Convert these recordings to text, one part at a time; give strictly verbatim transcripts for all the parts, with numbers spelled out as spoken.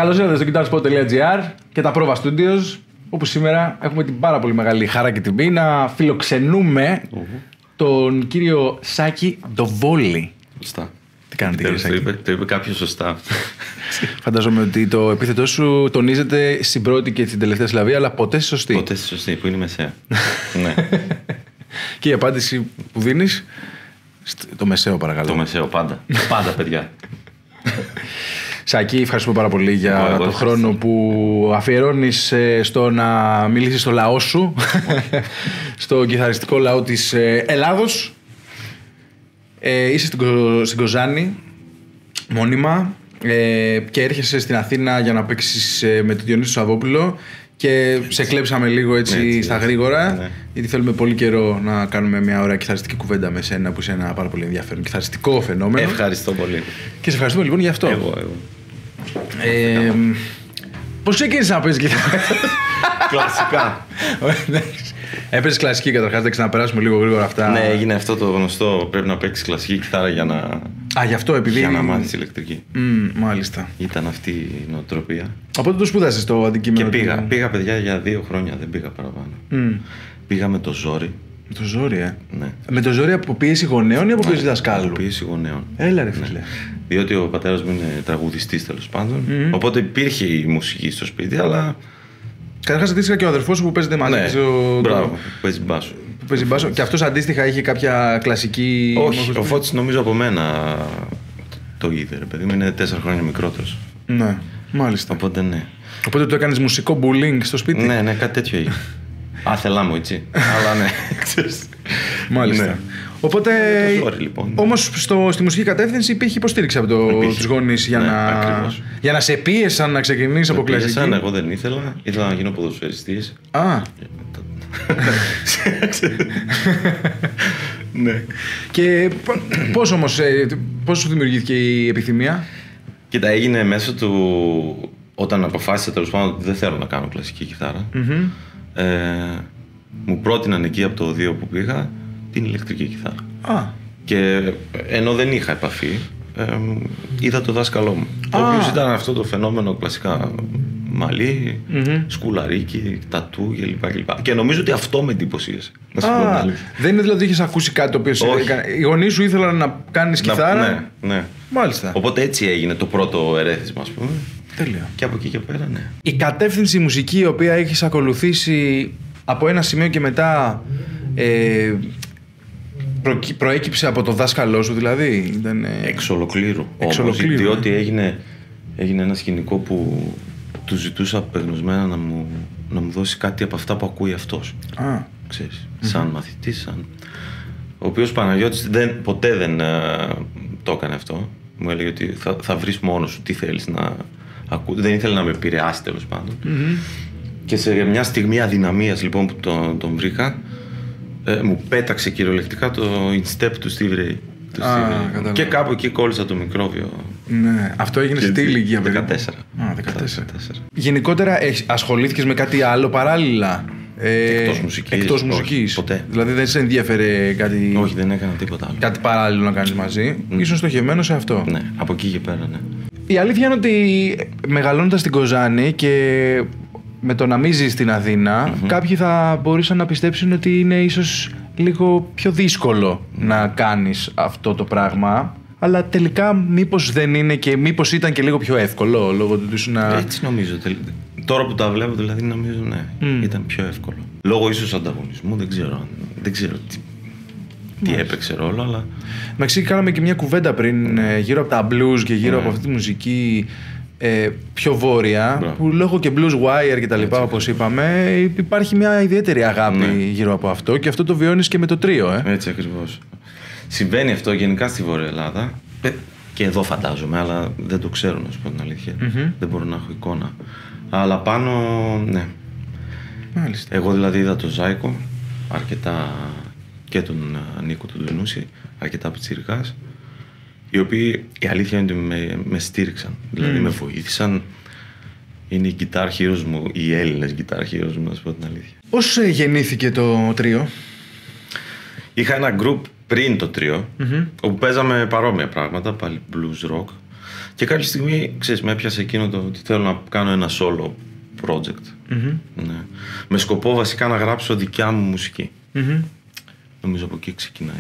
Καλώς ήρθατε στο guitarspot τελεία gr και τα Prova Studios, όπου σήμερα έχουμε την πάρα πολύ μεγάλη χαρά και τιμή να φιλοξενούμε uh-huh. τον κύριο Σάκη Ντοβόλη. Σωστά. Τι κάνετε, κύριε Σάκη? Το είπε, το είπε κάποιος σωστά. Φαντάζομαι ότι το επίθετό σου τονίζεται στην πρώτη και στην τελευταία συλλαβή, αλλά ποτέ στη σωστή. Ποτέ στη σωστή, που είναι η μεσαία. Ναι. Και η απάντηση που δίνεις, το μεσαίο παρακαλώ. Το μεσαίο, πάντα. Πάντα, παιδιά. Σάκη, ευχαριστούμε πάρα πολύ για εγώ, τον χρόνο που αφιερώνεις στο να μιλήσεις στο λαό σου, στο κιθαριστικό λαό της Ελλάδος. Ε, είσαι στην, Κο, στην Κοζάνη μόνιμα ε, και έρχεσαι στην Αθήνα για να παίξεις ε, με τον Διονύση Σαββόπουλο και σε κλέψαμε λίγο έτσι, έτσι στα γρήγορα, ναι. Γιατί θέλουμε πολύ καιρό να κάνουμε μια ωραία κιθαριστική κουβέντα με σένα που είσαι ένα πάρα πολύ ενδιαφέρον κιθαριστικό φαινόμενο. Ευχαριστώ πολύ. Και σε ευχαριστούμε λοιπόν για αυτό. Εγώ, εγώ. Ε, πώς ξεκίνησες να παίζεις κιθάρα? Κλασικά. Έπαιζες κλασική καταρχάς, δεν ξαναπεράσουμε λίγο γρήγορα αυτά. Ναι, έγινε αυτό το γνωστό. Πρέπει να παίξεις κλασική κιθάρα για να. Α, γι' αυτό, επειδή. Για να μάθεις ηλεκτρική. Mm, μάλιστα. Ήταν αυτή η νοοτροπία. Οπότε το σπούδασες το αντικείμενο. Και πήγα. του... Πήγα, παιδιά, για δύο χρόνια, δεν πήγα παραπάνω. Mm. Πήγα με το ζόρι. Με το ζόρι, ε. Ναι. Με το ζόρι από πίεση γονέων ή από πίεση δασκάλου? Από πίεση γονέων. Έλα, ρε φίλε. Ναι. Διότι ο πατέρας μου είναι τραγουδιστής, τέλος πάντων. Mm. Οπότε υπήρχε η μουσική στο σπίτι, αλλά. Καταρχάς αντίστοιχα και ο αδερφός σου που παίζεται μαζί. Ναι, ο... μπράβο, που παίζει μπάσο. Που παίζει μπάσο. Και αυτός αντίστοιχα είχε κάποια κλασική. Όχι, ο Φώτης νομίζω από μένα το είδε, ρε παιδί μου, είναι τέσσερα χρόνια μικρότερος. Ναι, μάλιστα. Οπότε ναι. Οπότε του έκανες μουσικό bullying στο σπίτι? Ναι, ναι, κάτι τέτοιο έγινε. Άθελά μου, έτσι. Αλλά ναι, ξέρεις. Μάλιστα. Ναι. Οπότε. Sorry, λοιπόν. Όμως στο, στη μουσική κατεύθυνση υπήρχε υποστήριξη από το, τους γονείς για, ναι, να, για να σε πίεσαν να ξεκινήσεις από κλασική. Πίεσαν, εγώ δεν ήθελα. Ήθελα να γίνω ποδοσφαιριστής. Α. Ναι. Και πώς όμως, πώς σου δημιουργήθηκε η επιθυμία? Κοίτα, έγινε μέσω του. Όταν αποφάσισα τέλος πάντων ότι δεν θέλω να κάνω κλασική κιθάρα, mm-hmm. ε, μου πρότειναν εκεί από το δύο που πήγα την ηλεκτρική κιθάρα. Α. Και ενώ δεν είχα επαφή, ε, είδα το δάσκαλό μου. Ο οποίος ήταν αυτό το φαινόμενο κλασικά μαλλί, mm-hmm. σκουλαρίκι, τατού κλπ. κλπ. Και νομίζω ότι αυτό με εντυπωσίασε. Α, δεν είναι δηλαδή ότι είχες ακούσει κάτι το οποίο σε έκανε. Οι γονείς σου ήθελαν να κάνεις κιθάρα. Ναι, ναι. Μάλιστα. Οπότε έτσι έγινε το πρώτο ερέθισμα, ας πούμε. Τέλεια. Και από εκεί και πέρα, ναι. Η κατεύθυνση μουσική η οποία έχεις ακολουθήσει από ένα σημείο και μετά ε, προ, προέκυψε από το δάσκαλό σου, δηλαδή ήταν, ε... Εξ ολοκλήρου. Εξ όμως, ολοκλήρου, διότι ε. έγινε, έγινε ένα σκηνικό που του ζητούσα απεγνωσμένα να μου, να μου δώσει κάτι από αυτά που ακούει αυτός. Α. Ξέρεις, σαν mm-hmm. μαθητής, σαν... ο οποίος Παναγιώτης δεν, ποτέ δεν uh, το έκανε αυτό. Μου έλεγε ότι θα, θα βρεις μόνος σου τι θέλεις να ακούσεις. Δεν ήθελε να με επηρεάσει, τέλος πάντων. Mm-hmm. Και σε μια στιγμή αδυναμίας λοιπόν που τον, τον βρήκα, ε, μου πέταξε κυριολεκτικά το In Step του Steve Ray. Α, και κάπου εκεί κόλλησα το μικρόβιο. Ναι, αυτό έγινε σε τι ηλικία? δεκατέσσερα. Α, δεκατέσσερα. Γενικότερα ασχολήθηκες με κάτι άλλο παράλληλα? Ε, εκτός μουσικής. Εκτός μουσικής. Όχι, ποτέ. Δηλαδή δεν σε ενδιαφέρε κάτι. Όχι, δεν έκανα τίποτα άλλο. Κάτι παράλληλο να κάνεις μαζί. Mm. Ήσουν στοχευμένο σε αυτό. Ναι, από εκεί και πέρα, ναι. Η αλήθεια είναι ότι μεγαλώνοντας στην Κοζάνη και με το να μην ζεις στην Αθήνα, mm-hmm. κάποιοι θα μπορούσαν να πιστέψουν ότι είναι ίσως λίγο πιο δύσκολο mm. να κάνεις αυτό το πράγμα. Αλλά τελικά μήπως δεν είναι και μήπως ήταν και λίγο πιο εύκολο λόγω του ότι να. Έτσι νομίζω. Τώρα που τα βλέπω, δηλαδή νομίζω ναι, mm. ήταν πιο εύκολο. Λόγω ίσως ανταγωνισμού, δεν ξέρω, δεν ξέρω τι, τι έπαιξε ρόλο, αλλά. Εντάξει, κάναμε και μια κουβέντα πριν mm. γύρω από τα blues και γύρω mm. από αυτή τη μουσική ε, πιο βόρεια, Μπράβο. Που λόγω και blues wire και τα λοιπά, όπως είπαμε, υπάρχει μια ιδιαίτερη αγάπη mm. γύρω από αυτό και αυτό το βιώνεις και με το τρίο, ε. Έτσι ακριβώς. Συμβαίνει αυτό γενικά στη Βόρεια Ελλάδα. Και εδώ φαντάζομαι, αλλά δεν το ξέρω, να σου πω την αλήθεια. Mm-hmm. Δεν μπορώ να έχω εικόνα. Αλλά πάνω, ναι. Μάλιστα. Εγώ δηλαδή είδα τον Ζάικο, αρκετά, και τον Νίκο τον Τουνούση, αρκετά πιτσιρικάς, οι οποίοι η αλήθεια είναι ότι με, με στήριξαν. Mm. Δηλαδή με βοήθησαν. Είναι οι guitar heroes μου, οι Έλληνες guitar heroes μου, να σου πω την αλήθεια. Πώς γεννήθηκε το τρίο? Είχα ένα group πριν το τρίο, mm-hmm. όπου παίζαμε παρόμοια πράγματα, πάλι blues rock. Και κάποια στιγμή, ξέρεις, με έπιασε εκείνο το ότι θέλω να κάνω ένα solo project. Mm-hmm. Ναι. Με σκοπό βασικά να γράψω δικιά μου μουσική. Mm-hmm. Νομίζω από εκεί ξεκινάει.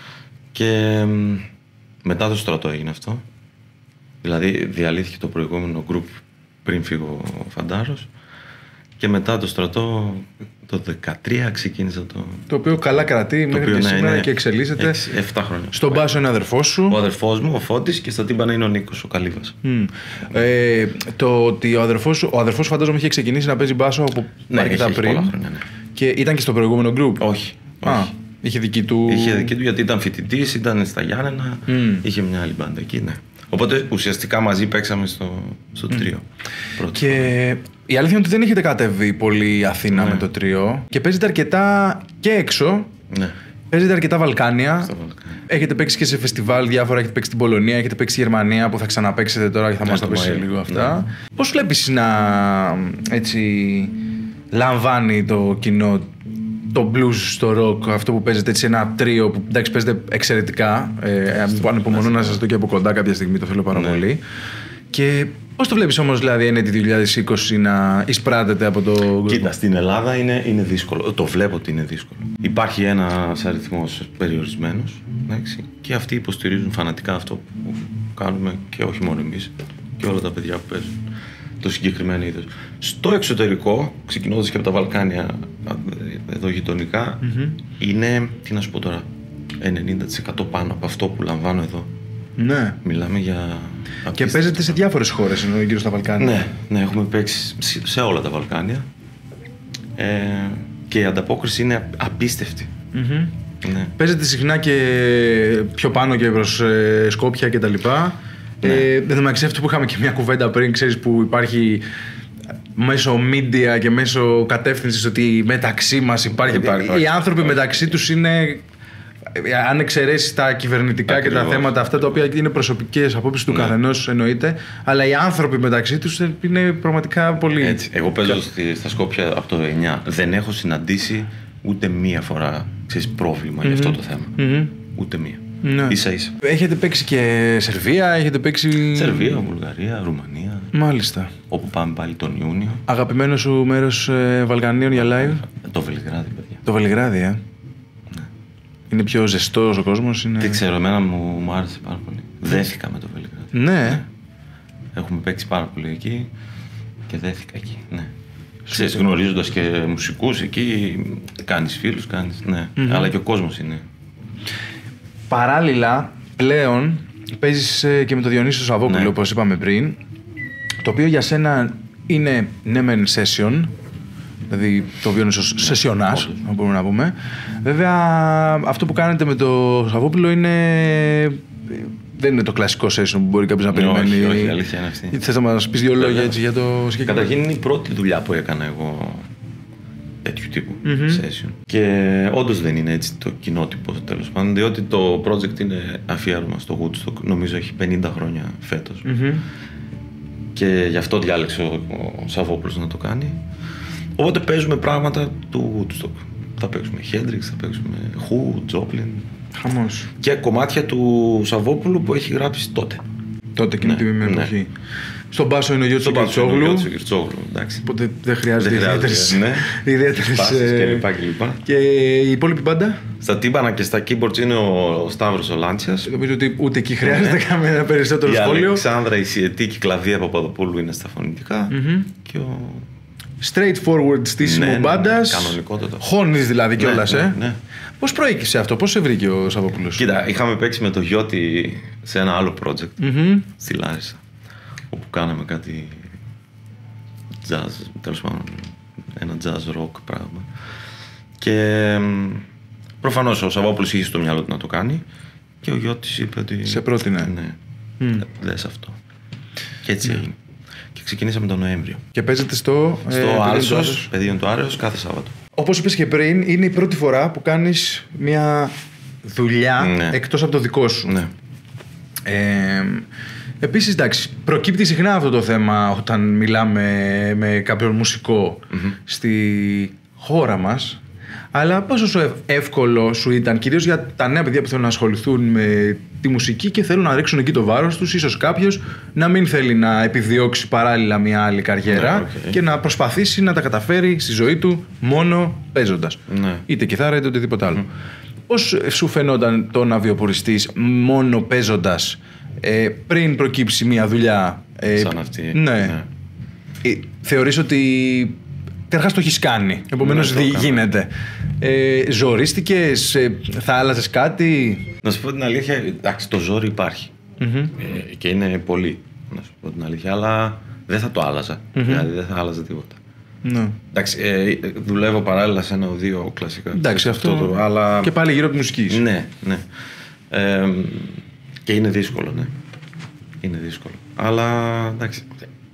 Και μετά το στρατό έγινε αυτό. Δηλαδή διαλύθηκε το προηγούμενο group πριν φύγω ο Φαντάρος. Και μετά το στρατό, το δεκατρία ξεκίνησα το... Το οποίο καλά κρατεί μέχρι και ναι, σήμερα είναι και εξελίσσεται. επτά χρόνια. Στον μπάσο είναι αδερφός σου. Ο αδερφός μου, ο Φώτης, και στα τύμπανα είναι ο Νίκος, ο Καλύβας. Mm. Ε, το ότι ο αδερφός σου, ο αδερφός σου φαντάζομαι είχε ξεκινήσει να παίζει μπάσο από ναι, αρκετά είχε, πριν. Πολλά χρόνια, ναι. Και ήταν και στο προηγούμενο group. Όχι. Α, όχι. είχε δική του. Είχε δική του γιατί ήταν φοιτητής, ήταν στα Γιάννενα, mm. είχε μια άλλη μπάντα εκεί, ναι. Οπότε ουσιαστικά μαζί παίξαμε στο, στο mm. τρίο. Και η αλήθεια είναι ότι δεν έχετε κατέβει πολύ Αθήνα, ναι, με το τρίο και παίζετε αρκετά και έξω. Ναι. Παίζετε αρκετά Βαλκάνια. Βαλκάνια. Έχετε παίξει και σε φεστιβάλ διάφορα. Έχετε παίξει στην Πολωνία, έχετε παίξει στη Γερμανία που θα ξαναπαίξετε τώρα και θα ναι, μας τα πεις λίγο αυτά. Ναι. Πώς βλέπεις να έτσι λαμβάνει το κοινό το blues στο rock, αυτό που παίζετε έτσι ένα τρίο που εντάξει παίζετε εξαιρετικά. Ε, ανυπομονώ να σας δω και από κοντά κάποια στιγμή, το θέλω πάρα ναι. πολύ. Και πώς το βλέπεις όμως, δηλαδή, είναι τη δύο χιλιάδες είκοσι να εισπράτεται από το group? Κοίτα, στην Ελλάδα είναι, είναι δύσκολο. Το βλέπω ότι είναι δύσκολο. Υπάρχει ένας αριθμός περιορισμένος, εντάξει, και αυτοί υποστηρίζουν φανατικά αυτό που κάνουμε και όχι μόνο εμείς και όλα τα παιδιά που παίζουν το συγκεκριμένο είδος. Στο εξωτερικό, ξεκινώντας και από τα Βαλκάνια, εδώ γειτονικά, mm-hmm. είναι, τι να σου πω τώρα, ενενήντα τοις εκατό πάνω από αυτό που λαμβάνω εδώ. Ναι. Μιλάμε για... Και παίζετε σε διάφορες χώρες ενώ γύρω στα Βαλκάνια. Ναι, ναι, έχουμε παίξει σε όλα τα Βαλκάνια. Ε, και η ανταπόκριση είναι απίστευτη. Mm-hmm. Ναι. Παίζετε συχνά και πιο πάνω και προς ε, Σκόπια και τα λοιπά. Ναι. Ε, δεν μεταξύ αυτό που είχαμε και μια κουβέντα πριν, ξέρεις, που υπάρχει μέσω media και μέσω κατεύθυνσης ότι μεταξύ μας υπάρχει. υπάρχει οι άνθρωποι ναι. μεταξύ τους είναι, αν εξαιρέσεις τα κυβερνητικά ακριβώς. Και τα θέματα αυτά τα οποία είναι προσωπικές απόψεις του ναι. καθενός εννοείται, αλλά οι άνθρωποι μεταξύ τους είναι πραγματικά πολύ. Έτσι. Εγώ παίζω στη, στα Σκόπια από το εννιά. Δεν έχω συναντήσει ούτε μία φορά, ξέρεις, πρόβλημα mm-hmm. για αυτό το θέμα. Mm-hmm. Ούτε μία. Ναι. Ίσα ίσα. Έχετε παίξει και Σερβία, έχετε παίξει. Σερβία, Βουλγαρία, Ρουμανία. Μάλιστα. Όπου πάμε πάλι τον Ιούνιο. Αγαπημένο σου μέρος ε, Βαλκανίων για live? Το Βελιγράδι, παιδιά. Το Βελιγράδι, ε. Ναι. Είναι πιο ζεστός ο κόσμος. Είναι... Δεν ξέρω, εμένα μου, μου άρεσε πάρα πολύ. Δέθηκα με το Βελιγράδι. Ναι. ναι. Έχουμε παίξει πάρα πολύ εκεί και δέθηκα εκεί. Ναι. Ξέρεις, γνωρίζοντας και μουσικούς εκεί, κάνεις φίλους, κάνεις. Ναι. Mm-hmm. Αλλά και ο κόσμος είναι. Παράλληλα, πλέον παίζεις και με το Διονύση Σαββόπουλο, ναι. όπως είπαμε πριν, το οποίο για σένα είναι ναι μεν session, δηλαδή το Διονύσος σεσιονάς, αν μπορούμε να πούμε. Βέβαια, αυτό που κάνετε με το Σαββόπουλο είναι... δεν είναι το κλασικό session που μπορεί κάποιος να περιμένει. Όχι, όχι, αλήθεια είναι αυτή. Θες να μας πεις δύο λόγια έτσι για το συγκεκριμένο? Καταρχήν είναι η πρώτη δουλειά που έκανα εγώ τέτοιου τύπου mm-hmm. session. Και όντως δεν είναι έτσι το κοινότυπο τέλος πάντων, διότι το project είναι αφιέρωμα στο Woodstock, νομίζω έχει πενήντα χρόνια φέτος. Mm-hmm. Και γι' αυτό διάλεξε ο, ο Σαββόπουλος να το κάνει. Οπότε παίζουμε πράγματα του Woodstock. Θα παίξουμε Hendrix, θα παίξουμε Who, Joplin. Χαμός. Και κομμάτια του Σαββόπουλου που έχει γράψει τότε. Τότε εκείνη τη ναι, εποχή. Ναι. Στον μπάσο είναι ο Γιώργος Κυρτσόγλου. Οπότε δεν χρειάζεται ιδιαίτερες. Ναι. κλπ. Και η υπόλοιπη μπάντα. Στα τύμπανα και στα keyboards είναι ο Σταύρος ο Λάντσιας. Νομίζω ότι ούτε εκεί χρειάζεται κανένα περισσότερο σχόλιο. Η Αλεξάνδρα η Σιετή και η Κλαβία Παπαδοπούλου είναι στα φωνητικά. Και ο... straightforward στήσιμο ναι, μπάντας. Κανονικότατα. Χώνεις δηλαδή κιόλας, ναι, ε. Ναι, ναι. Πώς προέκυψε αυτό, πώς σε βρήκε ο Σαββόπουλος? Κοίτα, είχαμε παίξει με το Γιώτη σε ένα άλλο project mm-hmm. στη Λάρισα, όπου κάναμε κάτι jazz, τέλος πάντων, ένα jazz rock πράγμα. Και προφανώς ο Σαββόπουλος είχε στο μυαλό του να το κάνει και ο Γιώτης είπε ότι... σε πρότεινε. Ναι, mm. δες αυτό. Και έτσι έγινε. Και ξεκινήσαμε τον Νοέμβριο. Και παίζετε στο... Στο ε, Άλσος, Πεδίων του Άρεως, κάθε Σάββατο. Όπως είπες και πριν, είναι η πρώτη φορά που κάνεις μια δουλειά ναι. εκτός από το δικό σου. Ναι. Ε, επίσης, εντάξει, προκύπτει συχνά αυτό το θέμα όταν μιλάμε με κάποιον μουσικό mm-hmm. στη χώρα μας. Αλλά πόσο σου εύκολο σου ήταν, κυρίως για τα νέα παιδιά που θέλουν να ασχοληθούν με τη μουσική και θέλουν να ρίξουν εκεί το βάρος τους, ίσως κάποιος να μην θέλει να επιδιώξει παράλληλα μια άλλη καριέρα, ναι, okay. και να προσπαθήσει να τα καταφέρει στη ζωή του μόνο παίζοντας. Ναι. Είτε κιθάρα είτε οτιδήποτε άλλο. Mm. Πώς σου φαινόταν το να βιοποριστείς μόνο παίζοντας ε, πριν προκύψει μια δουλειά? Ε, Σαν αυτή. Ναι. ναι. Ε, θεωρείς ότι καταρχάς το έχεις κάνει, επομένως ναι, γίνεται. Ε, ζορίστηκες, ε, θα άλλαζες κάτι? Να σου πω την αλήθεια, εντάξει, το ζόρι υπάρχει. Mm-hmm. Ε, και είναι πολύ, να σου πω την αλήθεια, αλλά δεν θα το άλλαζα. Mm-hmm. Δηλαδή δεν θα άλλαζα τίποτα. Ναι. Εντάξει, ε, δουλεύω παράλληλα σε ένα οδείο κλασικά. Εντάξει, αυτό, αυτό το, αλλά... και πάλι γύρω από τη μουσική. Ναι, ναι. Ε, και είναι δύσκολο, ναι. Είναι δύσκολο. Αλλά εντάξει,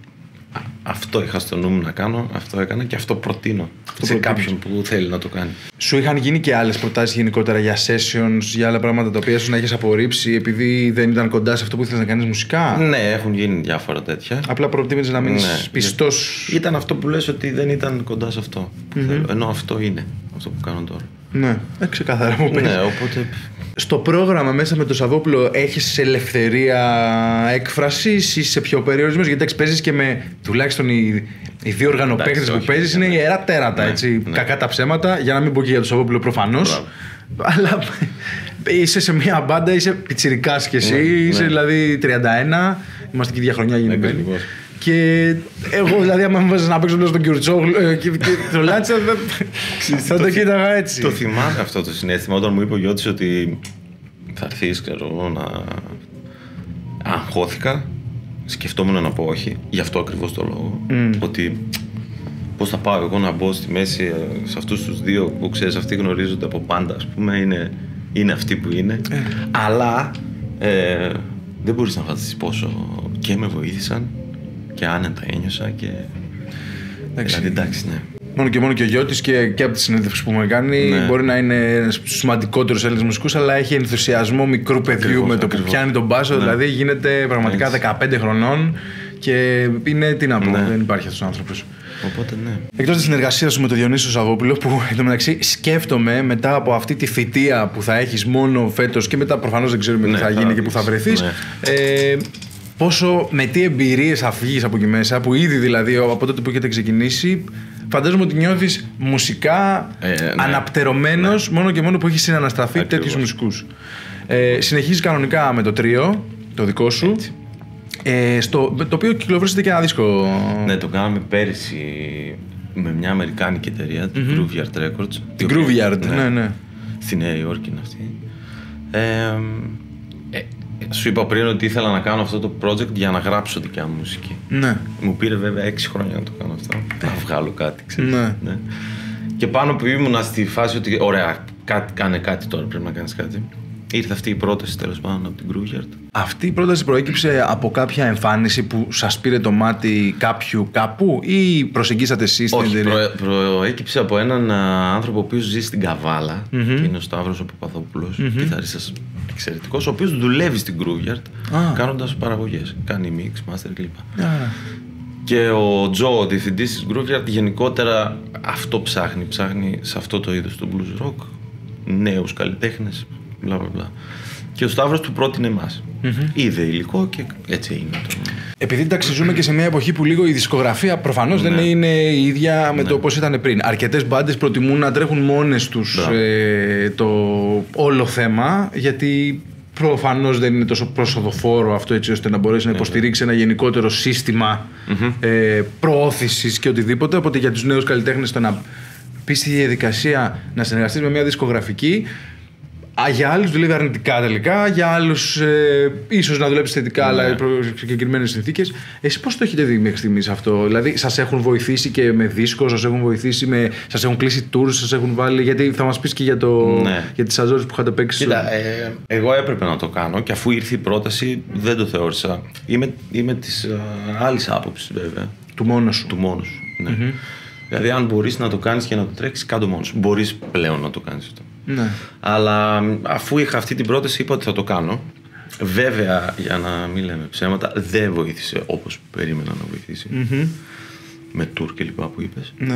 αυτό είχα στο νου μου να κάνω, αυτό έκανα και αυτό προτείνω αυτό σε προτείνω. Κάποιον που θέλει να το κάνει. Σου είχαν γίνει και άλλες προτάσεις γενικότερα για sessions, για άλλα πράγματα τα οποία σου να έχεις απορρίψει επειδή δεν ήταν κοντά σε αυτό που ήθελες να κάνεις μουσικά? Ναι, έχουν γίνει διάφορα τέτοια. Απλά προτίμησες να μείνεις ναι, πιστός. Ήταν αυτό που λες, ότι δεν ήταν κοντά σε αυτό που mm-hmm. θέλω. Ενώ αυτό είναι αυτό που κάνω τώρα. Ναι, ε, ξεκαθαρά μου πες. Ναι, οπότε... Στο πρόγραμμα μέσα με το Σαββόπουλο έχεις ελευθερία έκφρασης ή σε πιο περιορισμένος? Γιατί παίζεις και με τουλάχιστον οι, οι δύο οργανοπαίκτες που παίζεις είναι ιερά τέρατα, ναι, έτσι, ναι. κακά τα ψέματα, για να μην πω και για το Σαββόπουλο προφανώς. Αλλά είσαι σε μια μπάντα, είσαι πιτσιρικάς κι εσύ, ναι, είσαι ναι. δηλαδή τριάντα ένα, είμαστε και ίδια χρονιά γεννημένοι. Ναι, και εγώ δηλαδή, άμα μου βάζεις να παίξω στον Κιουρτσόγλου και το Λάτσα, θα το κοίταγα έτσι. Το θυμάμαι αυτό το συναίσθημα όταν μου είπε ο Γιώτης ότι θα έρθεις, ξέρω, να... Αγχώθηκα, σκεφτόμουν να πω όχι, γι' αυτό ακριβώς το λόγο. Mm. Ότι πώς θα πάω εγώ να μπω στη μέση σε αυτούς τους δύο που ξέρεις, αυτοί γνωρίζονται από πάντα, ας πούμε, είναι, είναι αυτοί που είναι. Mm. Αλλά ε, δεν μπορείς να φανταστείς πόσο και με βοήθησαν και άνετα ένιωσα και... Εντάξει, δηλαδή, εντάξει, ναι. Μόνο και μόνο και ο Γιώτης και, και από τη συνέντευξη που μου κάνει, ναι. μπορεί να είναι ένας από τους σημαντικότερους Έλληνες μουσικούς, αλλά έχει ενθουσιασμό μικρού παιδιού ακριβώς, με το ακριβώς. που πιάνει τον μπάσο, ναι. δηλαδή γίνεται πραγματικά έτσι. δεκαπέντε χρονών και είναι, τι να πω, ναι. δεν υπάρχει αυτός ο άνθρωπος. Οπότε ναι. Εκτός της συνεργασίας σου με τον Διονύσιο Σαββόπουλο, που εντωμεταξύ σκέφτομαι μετά από αυτή τη θητεία που θα έχεις μόνο φέτος και μετά προφανώς δεν ξέρουμε ναι, τι θα, θα γίνει και που θα βρεθείς. Ναι. Ε, Πόσο, με τι εμπειρίες θα φύγεις από εκεί μέσα, που ήδη δηλαδή από τότε που έχετε ξεκινήσει, φαντάζομαι ότι νιώθεις μουσικά ε, ναι. αναπτερωμένος, ναι. μόνο και μόνο που έχεις συναναστραφεί τέτοιους μουσικούς. Ε, συνεχίζεις κανονικά με το τρίο, το δικό σου, ε, στο, το οποίο κυκλοφορήσατε και ένα δίσκο. Ναι, το κάναμε πέρυσι με μια αμερικάνικη εταιρεία, την mm-hmm. Grooveyard Records. Την Grooveyard, ναι, ναι, ναι. Στη Νέα Υόρκη είναι αυτή. Ε, ε, Σου είπα πριν ότι ήθελα να κάνω αυτό το project για να γράψω δικιά μου μουσική. Ναι. Μου πήρε βέβαια έξι χρόνια να το κάνω αυτό. Να βγάλω κάτι, ξέρεις. Ναι. Ναι. Και πάνω που ήμουνα στη φάση ότι ωραία, κάτι, κάνε κάτι τώρα, πρέπει να κάνεις κάτι. Ήρθε αυτή η πρόταση τέλος πάντων από την Grooveyard. Αυτή η πρόταση προέκυψε από κάποια εμφάνιση που σας πήρε το μάτι κάποιου κάπου ή προσεγγίσατε εσείς την εταιρεία? Όχι, προ, προέκυψε από έναν άνθρωπο ο οποίος ζει στην Καβάλα. Mm-hmm. Και είναι ο Σταύρος ο Παπαδόπουλος, mm-hmm. κιθαρίστας εξαιρετικός, ο οποίος δουλεύει στην Grooveyard ah. κάνοντας παραγωγές. Κάνει mix, master κλπ. Ah. Και ο Τζο, ο διευθυντής της Grooveyard, γενικότερα αυτό ψάχνει. Ψάχνει σε αυτό το είδος του blues rock νέους καλλιτέχνες. Μπλα, μπλα, μπλα. Και ο Σταύρος του πρότεινε εμάς. Mm-hmm. Είδε υλικό και έτσι είναι το... Επειδή εντάξει, ζούμε και σε μια εποχή που λίγο η δισκογραφία προφανώς ναι. δεν είναι η ίδια με ναι. το πώς ήταν πριν. Αρκετές μπάντες προτιμούν να τρέχουν μόνες τους ε, το όλο θέμα, γιατί προφανώς δεν είναι τόσο προσοδοφόρο αυτό, έτσι ώστε να μπορέσει να υποστηρίξει ένα γενικότερο σύστημα mm-hmm. ε, προώθησης και οτιδήποτε. Οπότε για τους νέους καλλιτέχνες το να πεις στη διαδικασία να συνεργαστείς με μια δισκογραφική, για άλλους δουλεύει αρνητικά τελικά, για άλλους ε, ίσως να δουλέψει θετικά, ναι. αλλά προ συγκεκριμένες συνθήκες. Εσείς πώς το έχετε δει μέχρι στιγμής αυτό? Δηλαδή, σας έχουν βοηθήσει και με δίσκο, σας έχουν βοηθήσει με. Σας έχουν κλείσει tours, σας έχουν βάλει. Γιατί θα μας πεις και για, το, ναι. για τις Αζόρες που είχατε παίξει. Κοίτα, ε, εγώ έπρεπε να το κάνω και αφού ήρθε η πρόταση, δεν το θεώρησα. Είμαι, είμαι της uh, άλλης άποψης, βέβαια. Του μόνος σου. Του μόνος σου. Ναι. Mm-hmm. Δηλαδή, αν μπορείς να το κάνεις και να το τρέξεις, κάτω μόνος σου. Μπορείς πλέον να το κάνεις αυτό. Ναι. Αλλά αφού είχα αυτή την πρόταση, είπα ότι θα το κάνω. Βέβαια, για να μην λέμε ψέματα, δεν βοήθησε όπως περίμενα να βοηθήσει. Mm-hmm. Με tour και λοιπά που είπες. Ναι.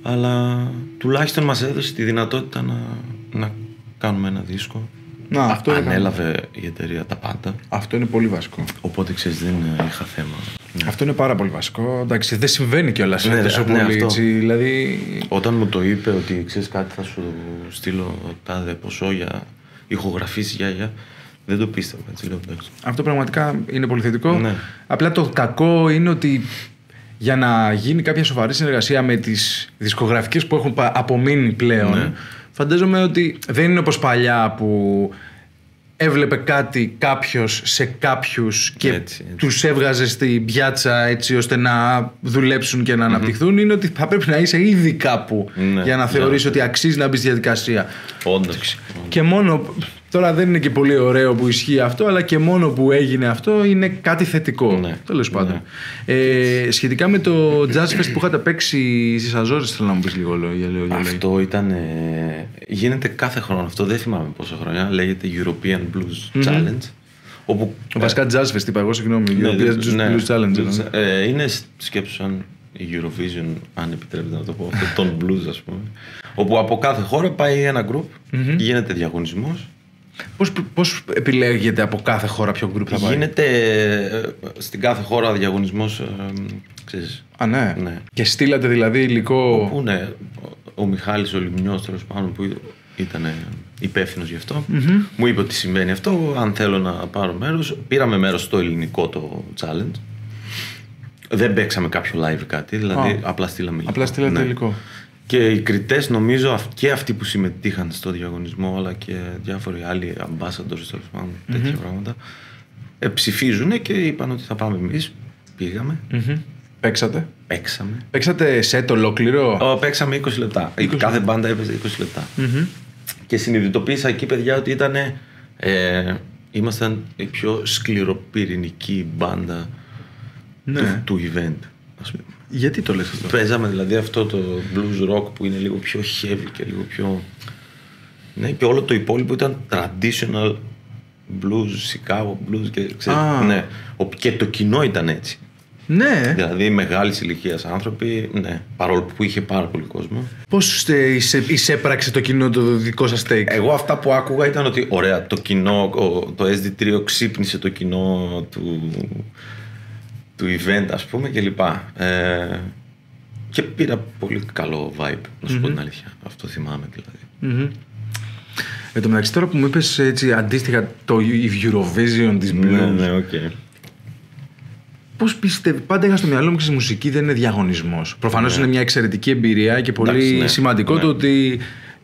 Αλλά τουλάχιστον μας έδωσε τη δυνατότητα να, να κάνουμε ένα δίσκο. Να, αυτό ανέλαβε είναι... η εταιρεία τα πάντα. Αυτό είναι πολύ βασικό. Οπότε ξέρεις, δεν είχα θέμα. Αυτό είναι πάρα πολύ βασικό. Εντάξει, δεν συμβαίνει κιόλας ναι, τόσο ναι, πολύ. Έτσι, δηλαδή... Όταν μου το είπε ότι ξέρεις κάτι, θα σου στείλω τάδε ποσό για ηχογραφήσεις για, για δεν το πίστευα. Έτσι, λέω, αυτό πραγματικά είναι πολύ θετικό. Ναι. Απλά το κακό είναι ότι για να γίνει κάποια σοβαρή συνεργασία με τις δισκογραφικές που έχουν απομείνει πλέον, ναι. φαντάζομαι ότι δεν είναι όπως παλιά που έβλεπε κάτι κάποιος σε κάποιους και έτσι, έτσι. τους έβγαζε στην πιάτσα έτσι ώστε να δουλέψουν και να mm-hmm. αναπτυχθούν. Είναι ότι θα πρέπει να είσαι ήδη κάπου ναι, για να θεωρείς ναι. ότι αξίζει να μπεις στη διαδικασία. Όντως. Και μόνο, τώρα δεν είναι και πολύ ωραίο που ισχύει αυτό, αλλά και μόνο που έγινε αυτό είναι κάτι θετικό. Ναι. Τέλος πάντων. Ναι. Ε, σχετικά με το Jazz Fest που είχατε παίξει στις Αζόρες, θέλω να μου πεις λίγο λόγια. Αυτό ήταν. Ε, γίνεται κάθε χρόνο. Αυτό δεν θυμάμαι πόσα χρόνια. Λέγεται European Blues mm-hmm. Challenge. Όπου, βασικά Jazz Fest είπα εγώ, συγγνώμη. Ναι, European ναι, Blues Challenge. Ε, είναι σκέψου σαν η Eurovision, αν επιτρέπετε να το πω, τον blues, ας πούμε. Όπου από κάθε χώρα πάει ένα group, mm-hmm. γίνεται διαγωνισμός. Πώς, πώς επιλέγεται από κάθε χώρα ποιο group θα πάει? Γίνεται στην κάθε χώρα διαγωνισμός, ε, ξέρεις. Α, ναι. ναι. Και στείλατε δηλαδή υλικό. Όπου ναι, ο Μιχάλης ο Λιμνιός, τέλος πάντων, που ήταν υπεύθυνος γι' αυτό, mm-hmm. μου είπε ότι συμβαίνει αυτό, αν θέλω να πάρω μέρος. Πήραμε μέρος στο ελληνικό το challenge. Δεν παίξαμε κάποιο live κάτι, δηλαδή oh. απλά στείλαμε υλικό. Απλά στείλατε ναι. υλικό. Και οι κριτές, νομίζω, και αυτοί που συμμετείχαν στο διαγωνισμό, αλλά και διάφοροι άλλοι ambassadors, τέλος πάντων, mm-hmm. τέτοια πράγματα, ε, ψηφίζουν και είπαν ότι θα πάμε εμείς. Πήγαμε. Mm-hmm. Παίξατε. Παίξαμε. Παίξατε σετ ολόκληρο? Oh, παίξαμε είκοσι λεπτά. είκοσι Κάθε μπάντα έπαιζε είκοσι λεπτά. Mm-hmm. Και συνειδητοποίησα εκεί, παιδιά, ότι ήταν. Ε, ήμασταν η πιο σκληροπυρηνική μπάντα ναι. του, του event. Ας πούμε. Γιατί το λες αυτό? Παίζαμε δηλαδή αυτό το blues rock που είναι λίγο πιο heavy και λίγο πιο. Ναι, και όλο το υπόλοιπο ήταν traditional blues, Chicago blues και ξέρεις. Ah. Ναι. Και το κοινό ήταν έτσι. Ναι. Δηλαδή μεγάλης ηλικίας άνθρωποι, ναι, παρόλο που είχε πάρα πολύ κόσμο. Πώς εισέπραξε το κοινό το δικό σας take? Εγώ αυτά που άκουγα ήταν ότι ωραία, το κοινό, το ες ντι τρία ξύπνησε το κοινό του, του event, ας πούμε, και λοιπά. Ε, και πήρα πολύ καλό vibe, να σου mm-hmm. πω την αλήθεια. Αυτό θυμάμαι δηλαδή. Mm-hmm. Εν τω μεταξύ, τώρα που μου είπες έτσι αντίστοιχα το Eurovision της blues. Ναι, ναι, οκ. Okay. Πώς πιστεύει, πάντα είχα στο μυαλό μου και στη μουσική δεν είναι διαγωνισμός. Προφανώς ναι. είναι μια εξαιρετική εμπειρία και πολύ εντάξει, ναι. σημαντικό ναι. το ότι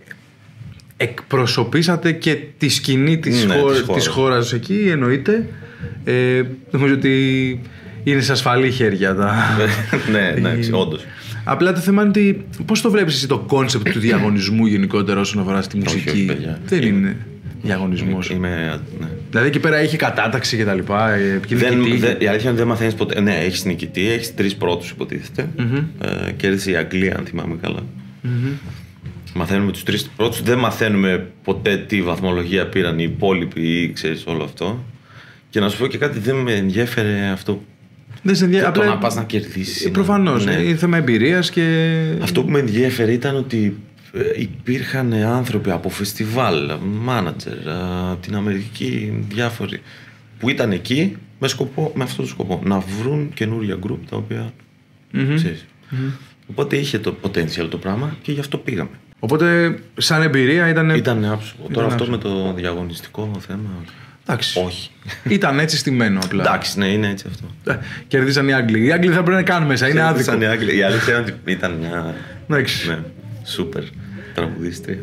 εκπροσωπήσατε και τη σκηνή της, ναι, χώρα, της, χώρας. της χώρας εκεί, εννοείται. Ε, νομίζω ότι είναι σε ασφαλή χέρια τα... ναι, ναι, όντως. Απλά το θέμα είναι ότι πώς το βλέπεις εσύ το κόνσεπτ του διαγωνισμού γενικότερα όσον αφορά στη μουσική? Όχι, όχι, δεν είμαι... είναι διαγωνισμός. Είμαι, ναι. Δηλαδή εκεί πέρα έχει κατάταξη και τα λοιπά. Δεν, δε, η αλήθεια είναι ότι δεν μαθαίνεις ποτέ. Ναι, έχεις νικητή, έχεις τρεις πρώτους υποτίθεται. Mm-hmm. Ε, κέρδισε η Αγγλία, αν θυμάμαι καλά. Mm-hmm. Μαθαίνουμε τους τρεις πρώτους. Δεν μαθαίνουμε ποτέ τι βαθμολογία πήραν οι υπόλοιποι ή ξέρεις όλο αυτό. Και να σου πω και κάτι, δεν με ενδιέφερε αυτό. Δεν σε ενδιαφέρει. Απλά να πας να κερδίσεις. Προφανώς. Ναι. Είναι θέμα εμπειρίας και. Αυτό που με ενδιέφερε ήταν ότι υπήρχαν άνθρωποι από φεστιβάλ, μάνατζερ, την Αμερική, διάφοροι που ήταν εκεί με, σκοπό, με αυτό το σκοπό να βρουν καινούρια γκρουπ τα οποία mm-hmm. ξέρεις. Mm-hmm. Οπότε είχε το potential το πράγμα και γι' αυτό πήγαμε. Οπότε σαν εμπειρία ήταν. Ήταν άψογο. Τώρα αυτό με το διαγωνιστικό θέμα. Εντάξει. Όχι. Ήταν έτσι στημένο απλά. Εντάξει, ναι, είναι έτσι αυτό. Κερδίσαν οι Άγγλοι. Οι Άγγλοι θα πρέπει να κάνουν μέσα. Είναι άδικο. Οι Άγγλοι. Η αλήθεια είναι ότι ήταν μια. Εντάξει. Ναι, σούπερ τραγουδίστρια.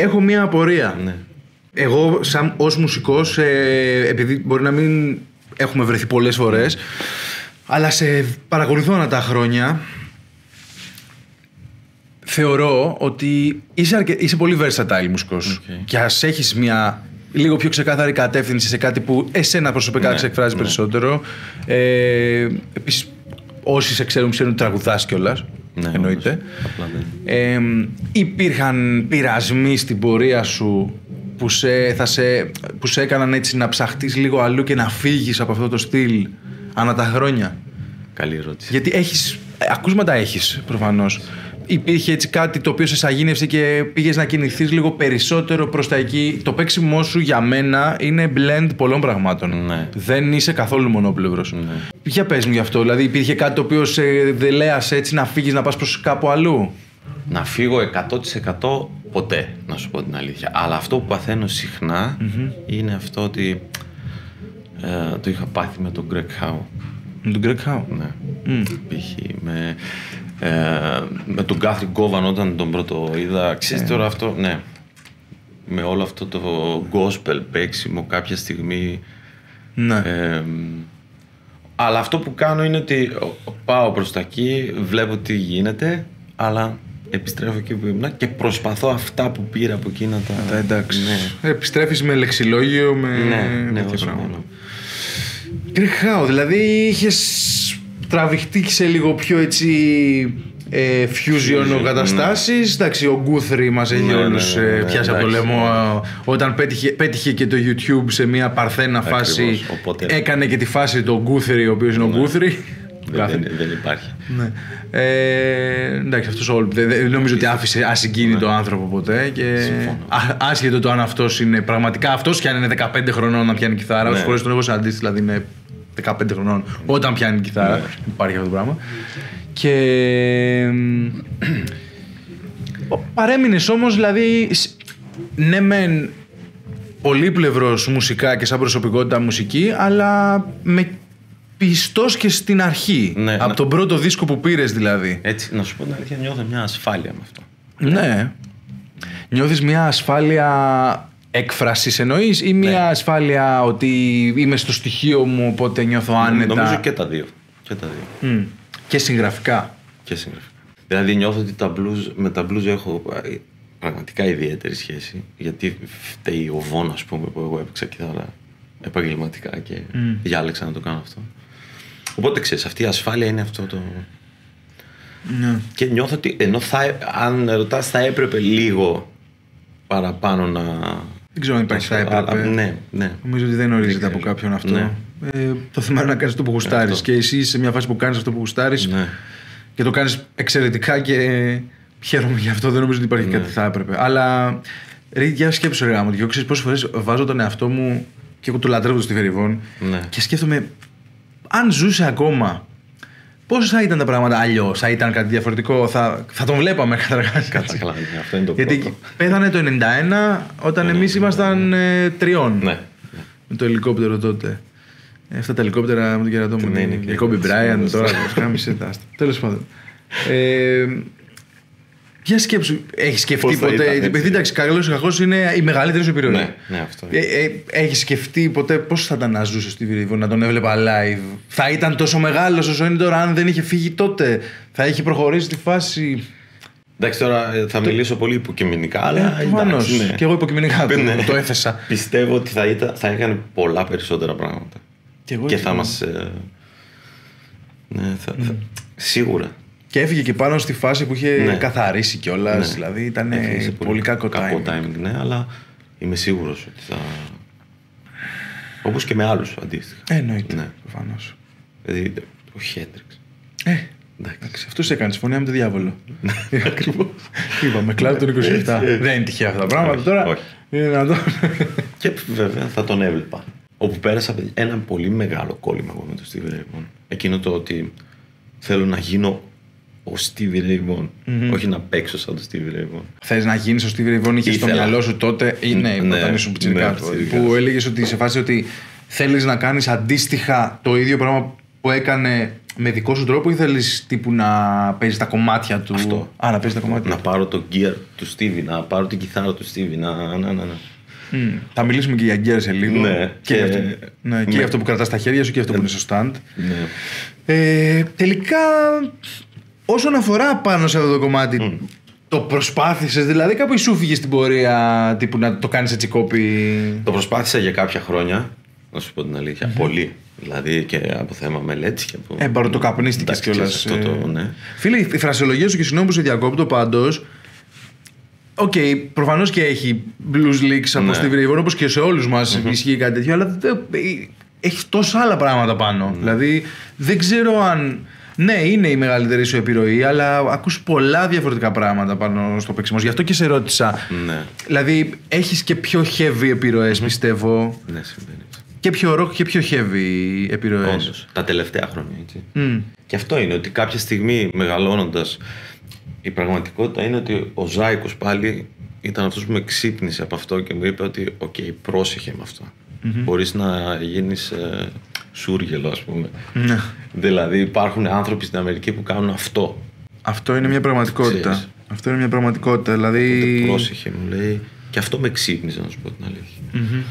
Έχω μία απορία. Ναι. Εγώ, σαν ως μουσικός, ε, επειδή μπορεί να μην έχουμε βρεθεί πολλές φορές, αλλά σε παρακολουθώ ανά τα χρόνια, θεωρώ ότι είσαι, αρκε... είσαι πολύ versatile μουσικός. Okay. Και ας έχεις μια λίγο πιο ξεκάθαρη κατεύθυνση σε κάτι που εσένα προσωπικά ναι, σε εκφράζει ναι. περισσότερο. Ε, επίσης, όσοι σε ξέρουν, ξέρουν ότι τραγουδάς κιόλας. Ναι, εννοείται. Απλά, ναι. ε, υπήρχαν πειρασμοί στην πορεία σου που σε, θα σε, που σε έκαναν έτσι να ψαχτείς λίγο αλλού και να φύγεις από αυτό το στυλ ανά τα χρόνια? Καλή ερώτηση. Γιατί έχεις, ακούσματα έχεις προφανώς. Υπήρχε έτσι κάτι το οποίο σε σαγίνευσε και πήγες να κινηθείς λίγο περισσότερο προς τα εκεί? Το παίξιμό σου για μένα είναι blend πολλών πραγμάτων. Ναι. Δεν είσαι καθόλου μονόπλευρος. Ναι. Για πες μου γι' αυτό. Δηλαδή υπήρχε κάτι το οποίο σε δελέασε έτσι να φύγεις, να πας προς κάπου αλλού? Να φύγω εκατό τοις εκατό ποτέ, να σου πω την αλήθεια. Αλλά αυτό που παθαίνω συχνά mm-hmm. είναι αυτό ότι ε, το είχα πάθει με τον Greg Howe. Με τον Greg Howe? Ναι. Mm. Π.χ. με... Ε, με τον Guthrie Govan όταν τον πρώτο είδα, ξέρεις τώρα αυτό, ναι, με όλο αυτό το gospel παίξιμο κάποια στιγμή, ναι. ε, αλλά αυτό που κάνω είναι ότι πάω προς τα εκεί, βλέπω τι γίνεται, αλλά επιστρέφω εκεί που ήμουν και προσπαθώ αυτά που πήρα από εκεί να τα... τα εντάξει, ναι. Επιστρέφεις με λεξιλόγιο, με... ναι, ναι, όσο μόνο. Greg Howe, δηλαδή είχες τραβηχτεί σε λίγο πιο έτσι ε, fusion ναι, καταστάσεις. Ναι. Εντάξει, ο Guthrie μας έχει ναι, όλους ναι, ναι, ναι, πιάσει ναι, από το λαιμό ναι. Όταν πέτυχε, πέτυχε και το YouTube σε μια παρθένα ακριβώς, φάση. Οπότε... έκανε και τη φάση το Guthrie, ο οποίος είναι ναι. ο Guthrie. Δεν, δεν, δεν υπάρχει. Ναι. Ε, εντάξει, αυτός ο, δεν, δεν νομίζω ότι άφησε ασυγκίνητο ναι. άνθρωπο ποτέ. Και α, άσχετο το αν αυτός είναι πραγματικά αυτός, και αν είναι δεκαπέντε χρονών να πιάνει κιθάρα. Όσες φορές τον έχω συναντήσει, δηλαδή είναι δεκαπέντε χρονών όταν πιάνει κιθάρα. Ναι. Υπάρχει αυτό το πράγμα. Και παρέμεινες όμως, δηλαδή, ναι μεν πολύπλευρος μουσικά και σαν προσωπικότητα μουσική, αλλά με πιστός και στην αρχή. Ναι, από ναι. τον πρώτο δίσκο που πήρες δηλαδή. Έτσι, να σου πω την αλήθεια, νιώθω μια ασφάλεια με αυτό. Ναι. Νιώθεις μια ασφάλεια έκφρασης εννοείς, ή μια ναι. ασφάλεια ότι είμαι στο στοιχείο μου οπότε νιώθω άνετα? Νομίζω και τα δύο. Και, τα δύο. Mm. και συγγραφικά. Και συγγραφικά. Δηλαδή νιώθω ότι τα blues, με τα blues έχω πραγματικά ιδιαίτερη σχέση, γιατί φταίει ο Βον, ας πούμε, που εγώ έπαιξα κιθάρα επαγγελματικά και mm. διάλεξα να το κάνω αυτό. Οπότε ξέρεις, αυτή η ασφάλεια είναι αυτό το... Ναι. Και νιώθω ότι, ενώ θα, αν ρωτάς, θα έπρεπε λίγο παραπάνω να... Δεν ξέρω αν υπάρχει θα έπρεπε. Α, ναι, ναι. Νομίζω ότι δεν ορίζεται από κάποιον αυτό. Ναι. Ε, το θέμα είναι να κάνεις αυτό που γουστάρεις. Και εσύ είσαι σε μια φάση που κάνεις αυτό που γουστάρεις ναι. και το κάνεις εξαιρετικά και χαίρομαι γι' αυτό. Δεν νομίζω ότι υπάρχει ναι. κάτι θα έπρεπε. Αλλά ρε, για σκέψου ρε γάμο. Και ξέρεις πόσες φορές βάζω τον εαυτό μου και εγώ το λατρεύω το Stevie Ray Vaughan ναι. και σκέφτομαι, αν ζούσε ακόμα, πώς θα ήταν τα πράγματα αλλιώς, θα ήταν κάτι διαφορετικό, θα, θα τον βλέπαμε καταρχάς. Κάτσε καλά, αυτό είναι το γιατί πρώτο. Πέθανε το ενενήντα ένα όταν ναι, εμείς ήμασταν ναι. ε, τριών. Ναι. Με το ελικόπτερο τότε. Ε, αυτά τα ελικόπτερα με τον κερατό μου. Και Kobe Bryant τώρα. Τέλος πάντων. Ε, για σκέψου, έχεις σκεφτεί ποτέ? Επειδή εντάξει, καλός ή κακός είναι η μεγαλύτερη σου επιρροή. Ναι, ναι, αυτό είναι. Ε, ε, έχεις σκεφτεί ποτέ πώς θα ήταν να ζούσε στη Stevie Ray Vaughan, να τον έβλεπα live? Θα ήταν τόσο μεγάλος όσο είναι τώρα, αν δεν είχε φύγει τότε? Θα είχε προχωρήσει τη φάση? Εντάξει, τώρα θα το... μιλήσω πολύ υποκειμενικά, αλλά. Ε, εντάξει, ναι. Και εγώ υποκειμενικά το, ναι. το έθεσα. Πιστεύω ότι θα, ήταν, θα έκανε πολλά περισσότερα πράγματα. Και, εγώ και θα μας. Ε... Ναι, θα, mm. θα... σίγουρα. Και έφυγε και πάνω στη φάση που είχε ναι. καθαρίσει κιόλας. Ναι. Δηλαδή ήταν πολύ κακό timing. Κακό timing, ναι, αλλά είμαι σίγουρος ότι θα. Όπως και με άλλους αντίστοιχα. Ε, εννοείται. Ναι. Προφανώς. Δηλαδή ο Χέντριξ. Ε, εντάξει. Αυτός έκανε συμφωνία με τον διάβολο. Ακριβώς. Είπαμε, κλάδο τον είκοσι επτά. Δεν είναι τυχαία αυτά τα πράγματα τώρα. Όχι. Είναι δυνατόν. Και βέβαια θα τον έβλεπα. Όπου πέρασα ένα πολύ μεγάλο κόλλημα εγώ με τον Stevie Ray Vaughan. Εκείνο το ότι θέλω να γίνω ο Stevie Ray Vaughan, mm-hmm. όχι να παίξω σαν τον Stevie Ray Vaughan. Θες να γίνεις ο Stevie Ray Vaughan, είχες στο μυαλό σου τότε, ή ναι, ναι, όταν ήσουν πιτσιρικά, ναι, που έλεγες ότι σε φάση ότι θέλεις να κάνεις αντίστοιχα το ίδιο πράγμα που έκανε με δικό σου τρόπο ή θέλεις τύπου να παίζεις τα κομμάτια του? Αυτό. Α, να παίζεις τα κομμάτια. Να πάρω το gear του Stevie, να πάρω την κιθάρα του Stevie, να. να, να, να. Mm. Θα μιλήσουμε και για gear σε λίγο. Ναι, και, και, αυτό, ναι, και με... αυτό που κρατάς στα χέρια σου και αυτό που είναι στο stand. Ναι. Ε, τελικά, όσον αφορά πάνω σε αυτό το κομμάτι, mm. το προσπάθησες, δηλαδή κάπου σου φύγε στην πορεία τύπου να το κάνεις έτσι κόπη? Το προσπάθησα για κάποια χρόνια, να σου πω την αλήθεια. Mm-hmm. Πολύ. Δηλαδή και από θέμα μελέτης και από. Ε, παροτοκαπνίστηκες κιόλας. Αυτό το, ναι. Φίλε, η φρασιολογία σου, και συγγνώμη που σε διακόπτω πάντως. Οκ, okay, προφανώς και έχει blues leaks από ναι. Stevie Ray Vaughan, όπως και σε όλους μας mm-hmm. ισχύει κάτι τέτοιο, αλλά έχει τόσα άλλα πράγματα πάνω. Mm. Δηλαδή δεν ξέρω αν. Ναι, είναι η μεγαλύτερη σου επιρροή, αλλά ακούς πολλά διαφορετικά πράγματα πάνω στο παίξιμο. Γι' αυτό και σε ρώτησα. Ναι. Δηλαδή έχεις και πιο heavy επιρροές, mm-hmm. πιστεύω. Ναι, συμβαίνει. Και πιο rock και πιο heavy επιρροές. Όντως, τα τελευταία χρόνια, έτσι. Mm. Και αυτό είναι ότι κάποια στιγμή μεγαλώνοντας, η πραγματικότητα είναι ότι ο Ζάικος πάλι ήταν αυτός που με ξύπνησε από αυτό και μου είπε ότι οκ, okay, πρόσεχε με αυτό. Mm-hmm. Μπορείς να γίνεις ε, σούργελο, ας πούμε. Mm-hmm. Δηλαδή υπάρχουν άνθρωποι στην Αμερική που κάνουν αυτό. Αυτό είναι μια πραγματικότητα. Ξέρεις. Αυτό είναι μια πραγματικότητα. Δηλαδή. Οπότε πρόσεχε, μου λέει. Και αυτό με ξύπνησε, να σου πω την αλήθεια. Mm-hmm.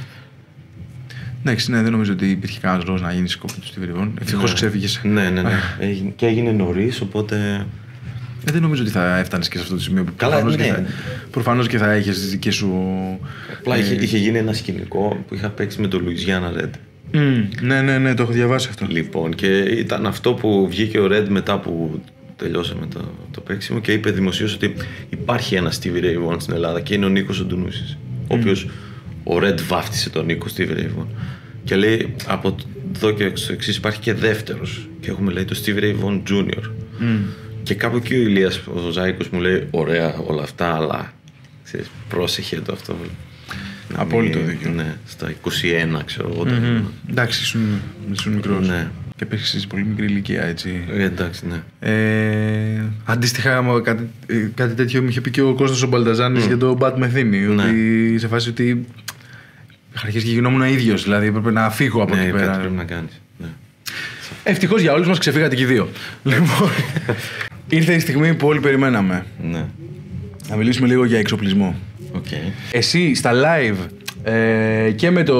Εντάξει, ναι, δεν νομίζω ότι υπήρχε κανένας λόγος να γίνεις κόμπι του Stevie Ray Vaughan. Ευτυχώς ναι. ξέφυγες. Ναι, ναι, ναι. έγινε, και έγινε νωρίς, οπότε. Ε, δεν νομίζω ότι θα έφτανες και σε αυτό το σημείο. Καλά, προφανώς, ναι. και θα, προφανώς και θα έχεις τις δικές σου. Απλά ε... είχε, είχε γίνει ένα σκηνικό που είχα παίξει με τον Louisiana Red. Mm, ναι, ναι, ναι, το έχω διαβάσει αυτό. Λοιπόν, και ήταν αυτό που βγήκε ο Red μετά που τελειώσαμε το, το παίξιμο και είπε δημοσίως ότι υπάρχει ένα Stevie Ray Vaughan στην Ελλάδα και είναι ο Νίκος ο Ντουνούσης. Mm. Ο οποίος ο Red βάφτισε τον Νίκο Stevie Ray Vaughan. Και λέει από εδώ και στο εξής υπάρχει και δεύτερος. Και έχουμε λέει το Stevie Ray Vaughan Junior. Mm. Και κάπου εκεί ο Ηλίας, ο Ζάικος μου λέει ωραία όλα αυτά, αλλά ξέρεις, πρόσεχε το αυτό. Απόλυτο δίκιο. Ναι, στα είκοσι ένα ξέρω εγώ. Mm-hmm. Εντάξει, ήσουν, ήσουν μικρός. Ναι. Και παίξεις σε πολύ μικρή ηλικία, έτσι. Ε, εντάξει, ναι. Ε, αντίστοιχα, κάτι, κάτι τέτοιο μου είχε πει και ο Κώστας ο Μπαλταζάνης mm. για το Bad Metheny. Ναι. Ότι σε φάση ότι είχα αρχίσει και γινόμουν ίδιος, δηλαδή έπρεπε να φύγω από ναι, εκεί πέρα. Κάτι πρέπει να κάνεις. Ναι. Ευτυχώς για όλους μας ξεφύγατε και οι δύο. Λοιπόν, ήρθε η στιγμή που όλοι περιμέναμε. Ναι. Να μιλήσουμε λίγο για εξοπλισμό. Okay. Εσύ στα live ε, και με το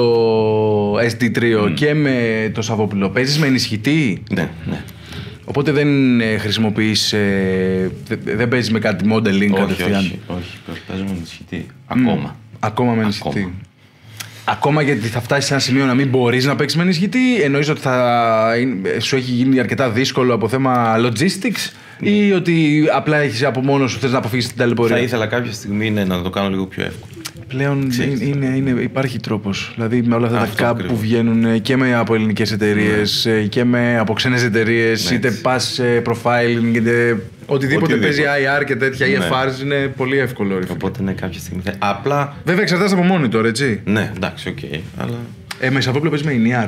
ες ντι τρία mm. και με το Σαββόπουλο παίζεις με ενισχυτή. Ναι, ναι. Οπότε δεν ε, χρησιμοποιείς, ε, δεν παίζεις με κάτι modeling κατευθείαν. Όχι, όχι, όχι, παίζω με ενισχυτή. Ακόμα. Mm. Ακόμα με ενισχυτή. Ακόμα. Ακόμα γιατί θα φτάσεις σε ένα σημείο να μην μπορείς να παίξεις με ενισχυτή, εννοείς ότι θα είναι, σου έχει γίνει αρκετά δύσκολο από θέμα logistics mm. ή ότι απλά έχεις από μόνος σου θες να αποφύγεις την ταλαιπωρία? Θα ήθελα κάποια στιγμή ναι, να το κάνω λίγο πιο εύκολο. Πλέον είναι, είναι, είναι, υπάρχει τρόπος. Δηλαδή με όλα αυτά αυτό τα κάπ που βγαίνουν και με από ελληνικές εταιρείες ναι. και με από ξένες εταιρείες, ναι, είτε pass profiling, είτε οτιδήποτε παίζει άι αρ και τέτοια ναι. ι εφ αρ είναι πολύ εύκολο. Οπότε ναι, κάποια στιγμή. Απλά. Βέβαια εξαρτάται από monitor, έτσι. Ναι, εντάξει, οκ. Okay, αλλά... ε, με Σαββόπουλο παίζει με ι εν ι αρ.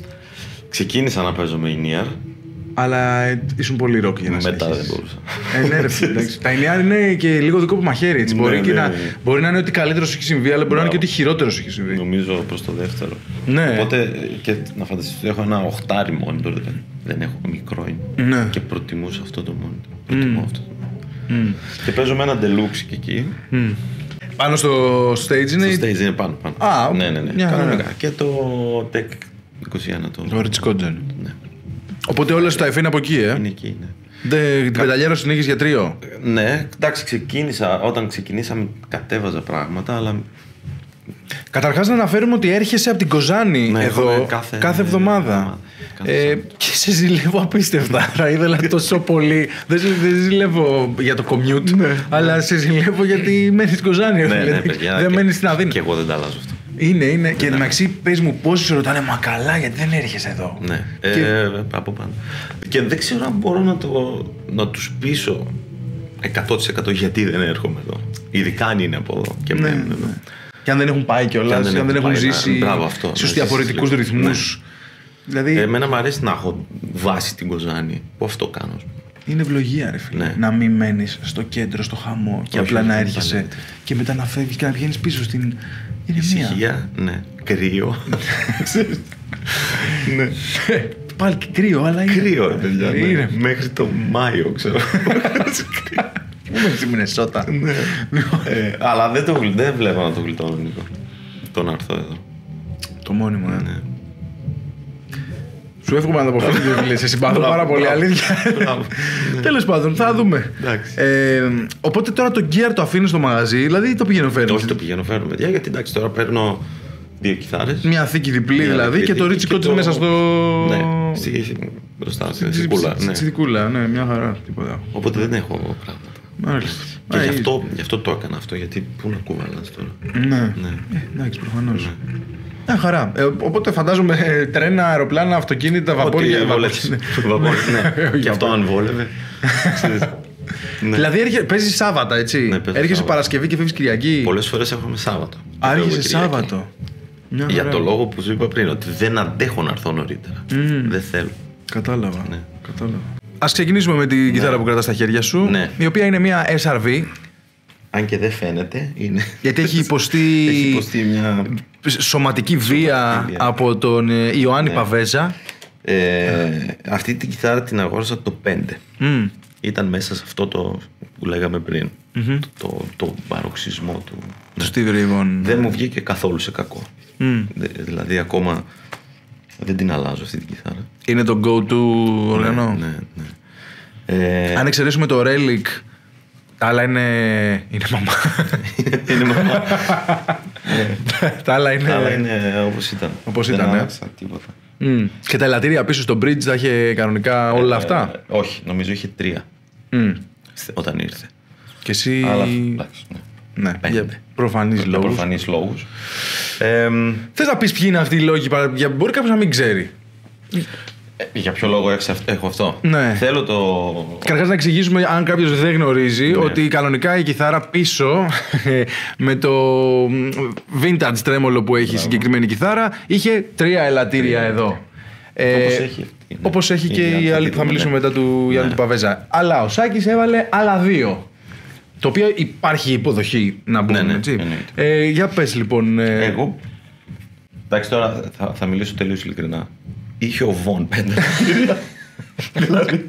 Ξεκίνησα να παίζω με ι εν ι αρ. Αλλά ήσουν πολύ ροκ για να μετά δεν μπορούσα. Ε, ναι, ρε, τα ι εν ι αρ είναι και λίγο δικό που μαχαίρι. Έτσι. Ναι, μπορεί, ναι, και ναι, να, ναι. μπορεί να είναι ότι καλύτερο σου έχει συμβεί, αλλά μπορεί να είναι και ότι χειρότερο σου έχει συμβεί. Νομίζω προς το δεύτερο. Ναι. Οπότε και να φανταστείς ότι έχω ένα οχτάρι monitor. Δεν έχω μικρό είναι. Ναι. Και προτιμούσα αυτό το monitor. Προτιμώ Mm. αυτό το monitor. Mm. Και παίζω με ένα deluxe και εκεί. Mm. Πάνω στο stage είναι. Στο stage είναι πάνω. πάνω. Α, ναι, ναι, ναι. Μια... Κανονικά. Και το Tech είκοσι ένα το. Το Rich Codgen. Ναι. Οπότε όλα στα εφ είναι από εκεί, ε. Είναι εκεί, ναι. Δε, την πενταλιέρα την είχες για τρίο. Ναι, εντάξει, ξεκίνησα. Όταν ξεκινήσαμε, κατέβαζα πράγματα, αλλά. Καταρχάς να αναφέρουμε ότι έρχεσαι από την Κοζάνη ναι, εδώ κάθε, κάθε εβδομάδα. Κάθε ε, και σε ζηλεύω απίστευτα. Θα ήθελα τόσο πολύ. Δεν σε δεν ζηλεύω για το commute, ναι, αλλά ναι. σε ζηλεύω γιατί μένεις στην Κοζάνη. Ναι, ναι, παιδιά, δεν μένεις στην Αθήνα. Και εγώ δεν τα αλλάζω αυτό. Είναι, είναι. Δεν και εντάξει, πες μου πόσοι σε ρωτάνε, μα καλά, γιατί δεν έρχεσαι εδώ. Ναι, και... ε, από πάνω. Και δεν ξέρω αν μπορώ να, το, να τους πείσω εκατό τοις εκατό γιατί δεν έρχομαι εδώ. Ειδικά αν είναι από εδώ. Και, ναι, ναι. εδώ. Και αν δεν έχουν πάει κιόλας, και αν δεν, αν δεν έχουν ζήσει στους διαφορετικούς ρυθμούς. Ναι. Δηλαδή... Εμένα μου αρέσει να έχω βάση την Κοζάνη, που αυτό κάνω. Είναι ευλογία, ρε φίλε. Ναι. Να μην μένεις στο κέντρο, στο χαμό και όχι, απλά να έρχεσαι παλέτε. Και μετά να φεύγεις και να βγαίνεις πίσω στην ηρεμία. Ησυχία, ναι. Κρύο. Ναι. πάλι και κρύο, αλλά είναι. Κρύο, ρε παιδιά. Ναι. Είναι. Μέχρι το Μάιο, ξέρω. Είμαι στη Μινεσότα. Ναι. ε, αλλά δεν, το, δεν βλέπω να το γλιτώνω, Νίκο. Το να έρθω εδώ. Το μόνιμο, ε. Ναι. Σου εύχομαι να το αποφύγεις, φίλε. Σε συμπαθώ πάρα πολύ, αλήθεια. Τέλος πάντων, θα δούμε. Ε, οπότε τώρα το gear το αφήνεις στο μαγαζί, δηλαδή το πηγαίνω φέρνω. Όχι, το πηγαίνω φέρνω, παιδιά, γιατί εντάξει, τώρα παίρνω δύο κιθάρες. Μια θήκη διπλή δηλαδή και το ρίτσικο της μέσα στο. Ναι, στη, μπροστά, στη θηκούλα. Στη θηκούλα, ναι, μια χαρά. Τίποτα. Οπότε δεν έχω πράγματα. Μάλιστα. Και γι' αυτό, γι' αυτό το έκανα αυτό, γιατί πού να κουβαλάς τώρα. Ναι, ναι. Εντάξει, προφανώς. Μια χαρά. Ε, οπότε φαντάζομαι ε, τρένα, αεροπλάνα, αυτοκίνητα, βαπόρια. Ναι, και αυτό αν βόλευε. Ναι. Δηλαδή παίζεις Σάββατα, έτσι. Ναι, έρχεσαι Σάββατα. Παρασκευή και φεύγεις Κυριακή. Πολλές φορές έχουμε Σάββατο. Άρχισε Σάββατο. Για το λόγο που σου είπα πριν, ότι δεν αντέχω να έρθω νωρίτερα. Mm. Δεν θέλω. Κατάλαβα. Ναι. Κατάλαβα. Ας ξεκινήσουμε με την ναι. κιθάρα που κρατάς στα χέρια σου. Ναι. Η οποία είναι μια ες αρ βι. Αν και δεν φαίνεται, είναι. Γιατί έχει υποστεί, έχει υποστεί μια σωματική βία, βία από τον Ιωάννη ναι. Παβέζα. Ε, αυτή την κιθάρα την αγόρασα το πέντε. Mm. Ήταν μέσα σε αυτό το που λέγαμε πριν. Mm-hmm. Το, το, το παροξισμό του. Του Steve Ray Vaughan. Δεν μου βγήκε καθόλου σε κακό. Mm. Δηλαδή ακόμα δεν την αλλάζω αυτή την κιθάρα. Είναι το go-to οργανό. Ναι, ναι, ναι. Ε, Αν εξαιρέσουμε το Relic, τα άλλα είναι. Είναι μαμά. είναι μαμά. Τα άλλα είναι. Τα άλλα είναι όπως ήταν. Όπως ήταν, ναι. Τίποτα. Mm. Και τα ελαττήρια πίσω στο bridge τα είχε κανονικά όλα ε, αυτά. Ε, όχι, νομίζω είχε τρία. Mm. Όταν ήρθε. Και εσύ. Αλλά, εντάξει, ναι. Ναι, για προφανείς λόγους. Προφανείς λόγους. Ε, Θες να πεις ποιοι είναι αυτοί οι λόγοι, μπορεί κάποιος να μην ξέρει. Ε, για ποιο λόγο έχω αυτό. Ναι. Θέλω το. Καταρχάς να εξηγήσουμε, αν κάποιος δεν γνωρίζει, ναι. ότι κανονικά η κιθάρα πίσω με το vintage τρέμολο που έχει Μπράβο. η συγκεκριμένη κιθάρα είχε τρία ελαττήρια εδώ. Όπως ε, έχει. Ναι. Όπως έχει και η άλλη που θα μιλήσουμε ναι. μετά του Γιάννη ναι. του Παβέζα. Αλλά ο Σάκης έβαλε άλλα δύο. Το οποίο υπάρχει υποδοχή να πούμε, ναι, ναι, έτσι. Ε, για πες λοιπόν. Ε... Εγώ. Εντάξει, τώρα θα, θα μιλήσω τελείως ειλικρινά. Είχε ο Βον πέντε. Δηλαδή.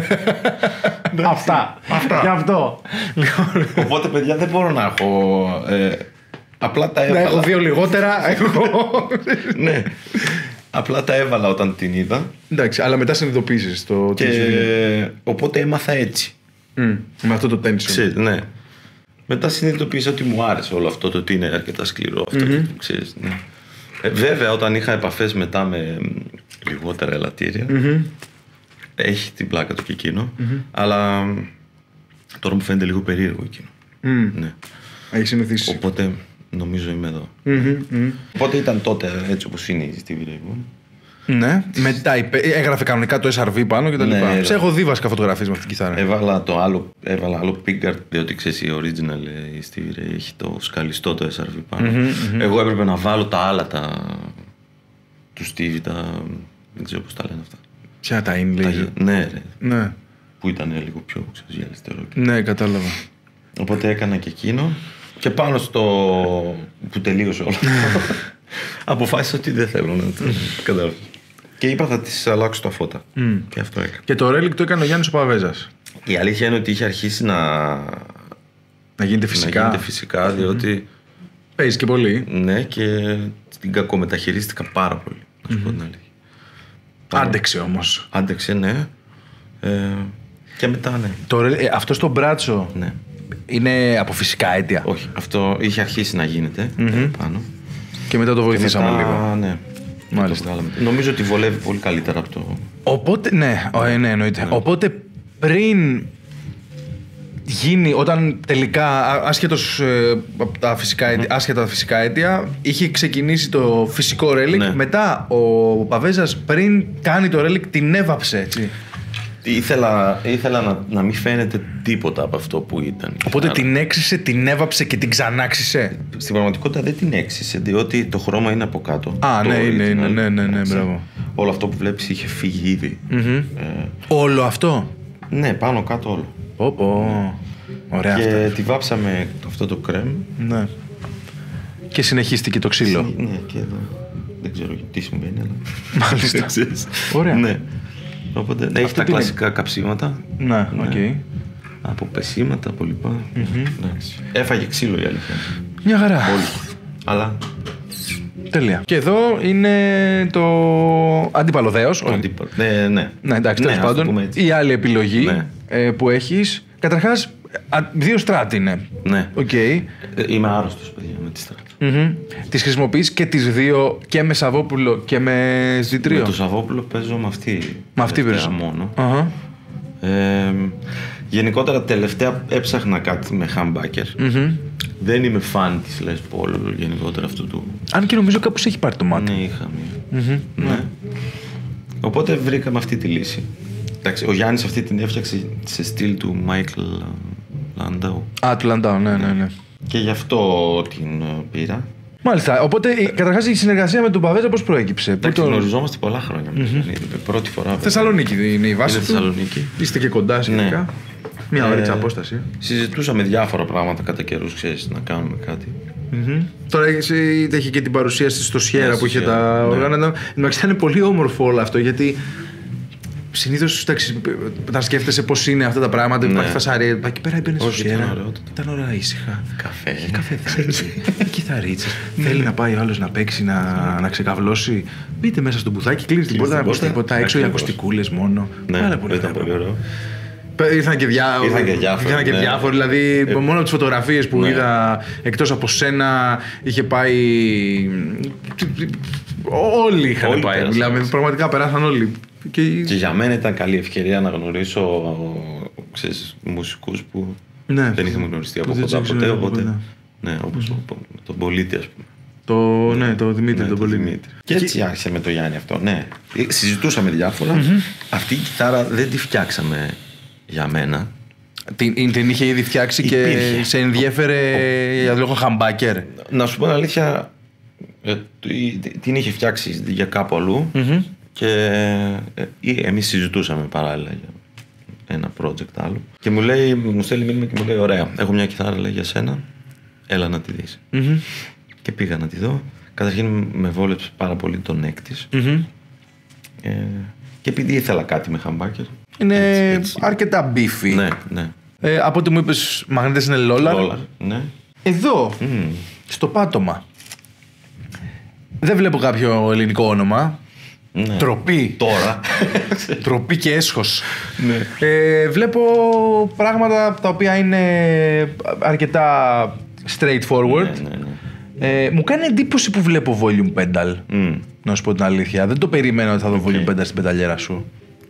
Αυτά. Αυτά. Γι' αυτό. Οπότε, παιδιά, δεν μπορώ να έχω. Ε, απλά τα έβαλα. Να έχω δύο λιγότερα. Ναι. Απλά τα έβαλα όταν την είδα. Εντάξει, αλλά μετά συνειδητοποίησες το. Και οπότε έμαθα έτσι. Mm, με αυτό το tension. Ξέρεις, ναι. Μετά συνειδητοποίησα ότι μου άρεσε όλο αυτό το ότι είναι αρκετά σκληρό. Αυτό mm-hmm. ξέρεις, ναι. ε, βέβαια, όταν είχα επαφές μετά με λιγότερα ελαττήρια, mm-hmm. έχει την πλάκα του και εκείνο. Mm-hmm. Αλλά τώρα μου φαίνεται λίγο περίεργο εκείνο. Mm. Ναι. Έχει συνηθίσει. Οπότε νομίζω είμαι εδώ. Mm-hmm. Mm-hmm. Οπότε ήταν τότε έτσι όπως είναι η Stevie Ray Vaughan. Ναι, μετά έγραφε κανονικά το ες αρ βι πάνω και τα λοιπά. Ναι, σε έχω δει βασικά φωτογραφίες με αυτή την κιθάρα. Έβαλα το άλλο, έβαλα άλλο Pickguard, διότι ξέρεις η original η Stevie Ray έχει το σκαλιστό το ες αρ βι πάνω. Mm-hmm, mm-hmm. Εγώ έπρεπε να βάλω τα άλλα τα... του Stevie, τα... δεν ξέρω πώς τα λένε αυτά. Ποια τα είναι λίγο. Τα... Ναι, ρε. Ναι. Που ήταν λίγο πιο γυαλιστερό. Ναι, κατάλαβα. Οπότε έκανα και εκείνο και πάνω στο που τελείωσε όλο αποφάσισα ότι δεν θέλω να το καταλάβω. Και είπα θα τις αλλάξω τα φώτα. Mm. Και αυτό έκανα. Και το Relic το έκανε ο Γιάννης ο Παβέζας. Η αλήθεια είναι ότι είχε αρχίσει να... Να γίνεται φυσικά. Να γίνεται φυσικά, διότι... Mm. Παίζει και πολύ. Ναι, και την κακομεταχειρίστηκα πάρα πολύ. Να σου mm. πω την αλήθεια. Άντεξε όμως. Άντεξε, ναι. Ε, και μετά, ναι. Το, ε, αυτό στο μπράτσο ναι. είναι από φυσικά αίτια. Όχι, αυτό είχε αρχίσει να γίνεται mm-hmm. πάνω. Και μετά το βοηθήσαμε μετά, λίγο. Ναι. Μάλιστα. Νομίζω ότι βολεύει πολύ καλύτερα από το... Οπότε, ναι, ναι, ναι εννοείται. Ναι. Οπότε πριν γίνει, όταν τελικά, άσχετος ε, από τα φυσικά αίτια, mm. άσχετα τα φυσικά αίτια, είχε ξεκινήσει το φυσικό Relic, ναι. μετά ο Παβέζας πριν κάνει το Relic την έβαψε, έτσι. Ήθελα, ήθελα να, να μην φαίνεται τίποτα από αυτό που ήταν. Οπότε την έξισε, την έβαψε και την ξανάξισε. Στην πραγματικότητα δεν την έξισε, διότι το χρώμα είναι από κάτω. Α, ναι, είναι, είναι, ναι, ναι, ναι, μπράβο. Όλο αυτό που βλέπεις είχε φύγει ήδη. Mm-hmm. Ε, όλο αυτό? Ναι, πάνω κάτω όλο. Πω, πω. Ωραία και αυτά. Και τη βάψαμε αυτό το κρέμ. Ναι. Και συνεχίστηκε το ξύλο. Ναι, και εδώ. Δεν ξέρω τι συμβαίνει, αλλά. Μάλιστα. Ωραία. Ναι. Οπότε ναι, έχει τα κλασικά είναι... καψίματα. Ναι, οκ. Okay. Από πεσίματα, από λοιπά. Mm-hmm. Έφαγε ξύλο η αλήθεια. Μια χαρά. Πολύ. Αλλά. Τέλεια. Και εδώ είναι το αντίπαλο-δέος. Αντίπαλο. Ναι, ναι. Ναι, εντάξει, τέλος πάντων. Η άλλη επιλογή ναι. ε, που έχεις. Καταρχάς, δύο στράτη είναι. Ναι. Okay. Ε, είμαι άρρωστος, παιδιά, με τη στράτη. Mm-hmm. Τις χρησιμοποιείς και τις δύο και με Σαββόπουλο και με ζητρίο? Με το Σαββόπουλο παίζω με αυτή. Με αυτή παίζω μόνο. Uh-huh. Ε, γενικότερα τελευταία έψαχνα κάτι με humbucker. Mm-hmm. Δεν είμαι φαν της Les Paul γενικότερα αυτού του. Αν και νομίζω κάπως έχει πάρει το μάτι. Ναι, είχα μία. Mm-hmm. Ναι. Ναι. Οπότε βρήκαμε αυτή τη λύση. Εντάξει, ο Γιάννης αυτή την έφτιαξε σε στυλ του Michael Landau. Α, του Landau, ναι, ναι, ναι. Και γι' αυτό την πήρα. Μάλιστα. Οπότε, καταρχάς η συνεργασία με τον Παβέτζα πώς προέκυψε? Εντάξει, το... γνωριζόμαστε πολλά χρόνια. Mm-hmm. Πρώτη φορά. Θεσσαλονίκη είναι η βάση. Είναι του. Θεσσαλονίκη. Είστε και κοντά σχετικά. Ναι. Μια ωρίτσα ε, απόσταση. Συζητούσαμε διάφορα πράγματα κατά καιρούς, ξέρεις, να κάνουμε κάτι. Mm-hmm. Τώρα έχει και την παρουσίαση στο Σιέρα yeah, που είχε τα ναι. όργανα. Εντάξει, ήταν πολύ όμορφο όλο αυτό, γιατί συνήθως όταν σκέφτεσαι πώς είναι αυτά τα πράγματα, ναι. υπάρχει φασαρία. Εκεί πέρα έμπαινε στο Σιέρα. Ήταν ωραία, ήσυχα. Καφέ. Καφεδάκι. Κιθαρίτσες. Θέλει να πάει ο άλλος να παίξει, να, να ξεκαβλώσει. Μπείτε μέσα στο μπουθάκι, κλείνει την πόρτα, να μπει τίποτα έξω, οι ακουστικούλες μόνο. Πάρα πολύ ωραίο. Ήρθαν και, διά... Ήρθαν και διάφοροι. Ήρθαν και ναι. διάφοροι. Δηλαδή, ε... μόνο από τις φωτογραφίες που ναι. είδα, εκτός από σένα, είχε πάει. Όλοι είχαν όλοι πάει. Δηλαδή, πραγματικά περάσαν όλοι. Και... και για μένα ήταν καλή ευκαιρία να γνωρίσω ξέρεις, μουσικούς που ναι. δεν είχαμε γνωριστεί από κοντά ποτέ. Οπότε, ναι, όπως mm-hmm. τον Πολίτη, ας πούμε. Το, ναι, το Δημήτρη, ναι, τον Πολίτη. Δημήτρη. Και έτσι άρχισε με το Γιάννη αυτό. Ναι. Συζητούσαμε διάφορα. Mm-hmm. Αυτή η κιθάρα δεν τη φτιάξαμε για μένα. Την, την είχε ήδη φτιάξει υπήρχε. Και σε ενδιέφερε για λόγω χαμπάκερ. Να σου πω την αλήθεια, την είχε φτιάξει για κάπου αλλού mm-hmm. και εμείς συζητούσαμε παράλληλα για ένα project άλλο. Και μου λέει, μου στέλνει μήνυμα και μου λέει: ωραία, έχω μια κιθάρα λέει, για σένα, έλα να τη δεις. Mm-hmm. Και πήγα να τη δω. Καταρχήν με βόλεψε πάρα πολύ το neck της. Mm-hmm. Ε, και επειδή ήθελα κάτι με χαμπάκερ. Είναι έτσι, έτσι. αρκετά beefy. Ναι, ναι. Ε, από ό,τι μου είπες, μαγνήτες είναι Λόλαρ. Λόλαρ, ναι. Εδώ, mm. στο πάτωμα, δεν βλέπω κάποιο ελληνικό όνομα. Ναι. Τροπή. Τώρα. Τροπή και έσχος. Ναι. Ε, βλέπω πράγματα τα οποία είναι αρκετά straightforward. Ναι, ναι, ναι. Ε, μου κάνει εντύπωση που βλέπω volume pedal. Mm. Να σου πω την αλήθεια. Δεν το περίμενα ότι θα δω okay. volume pedal στην πενταλιέρα σου.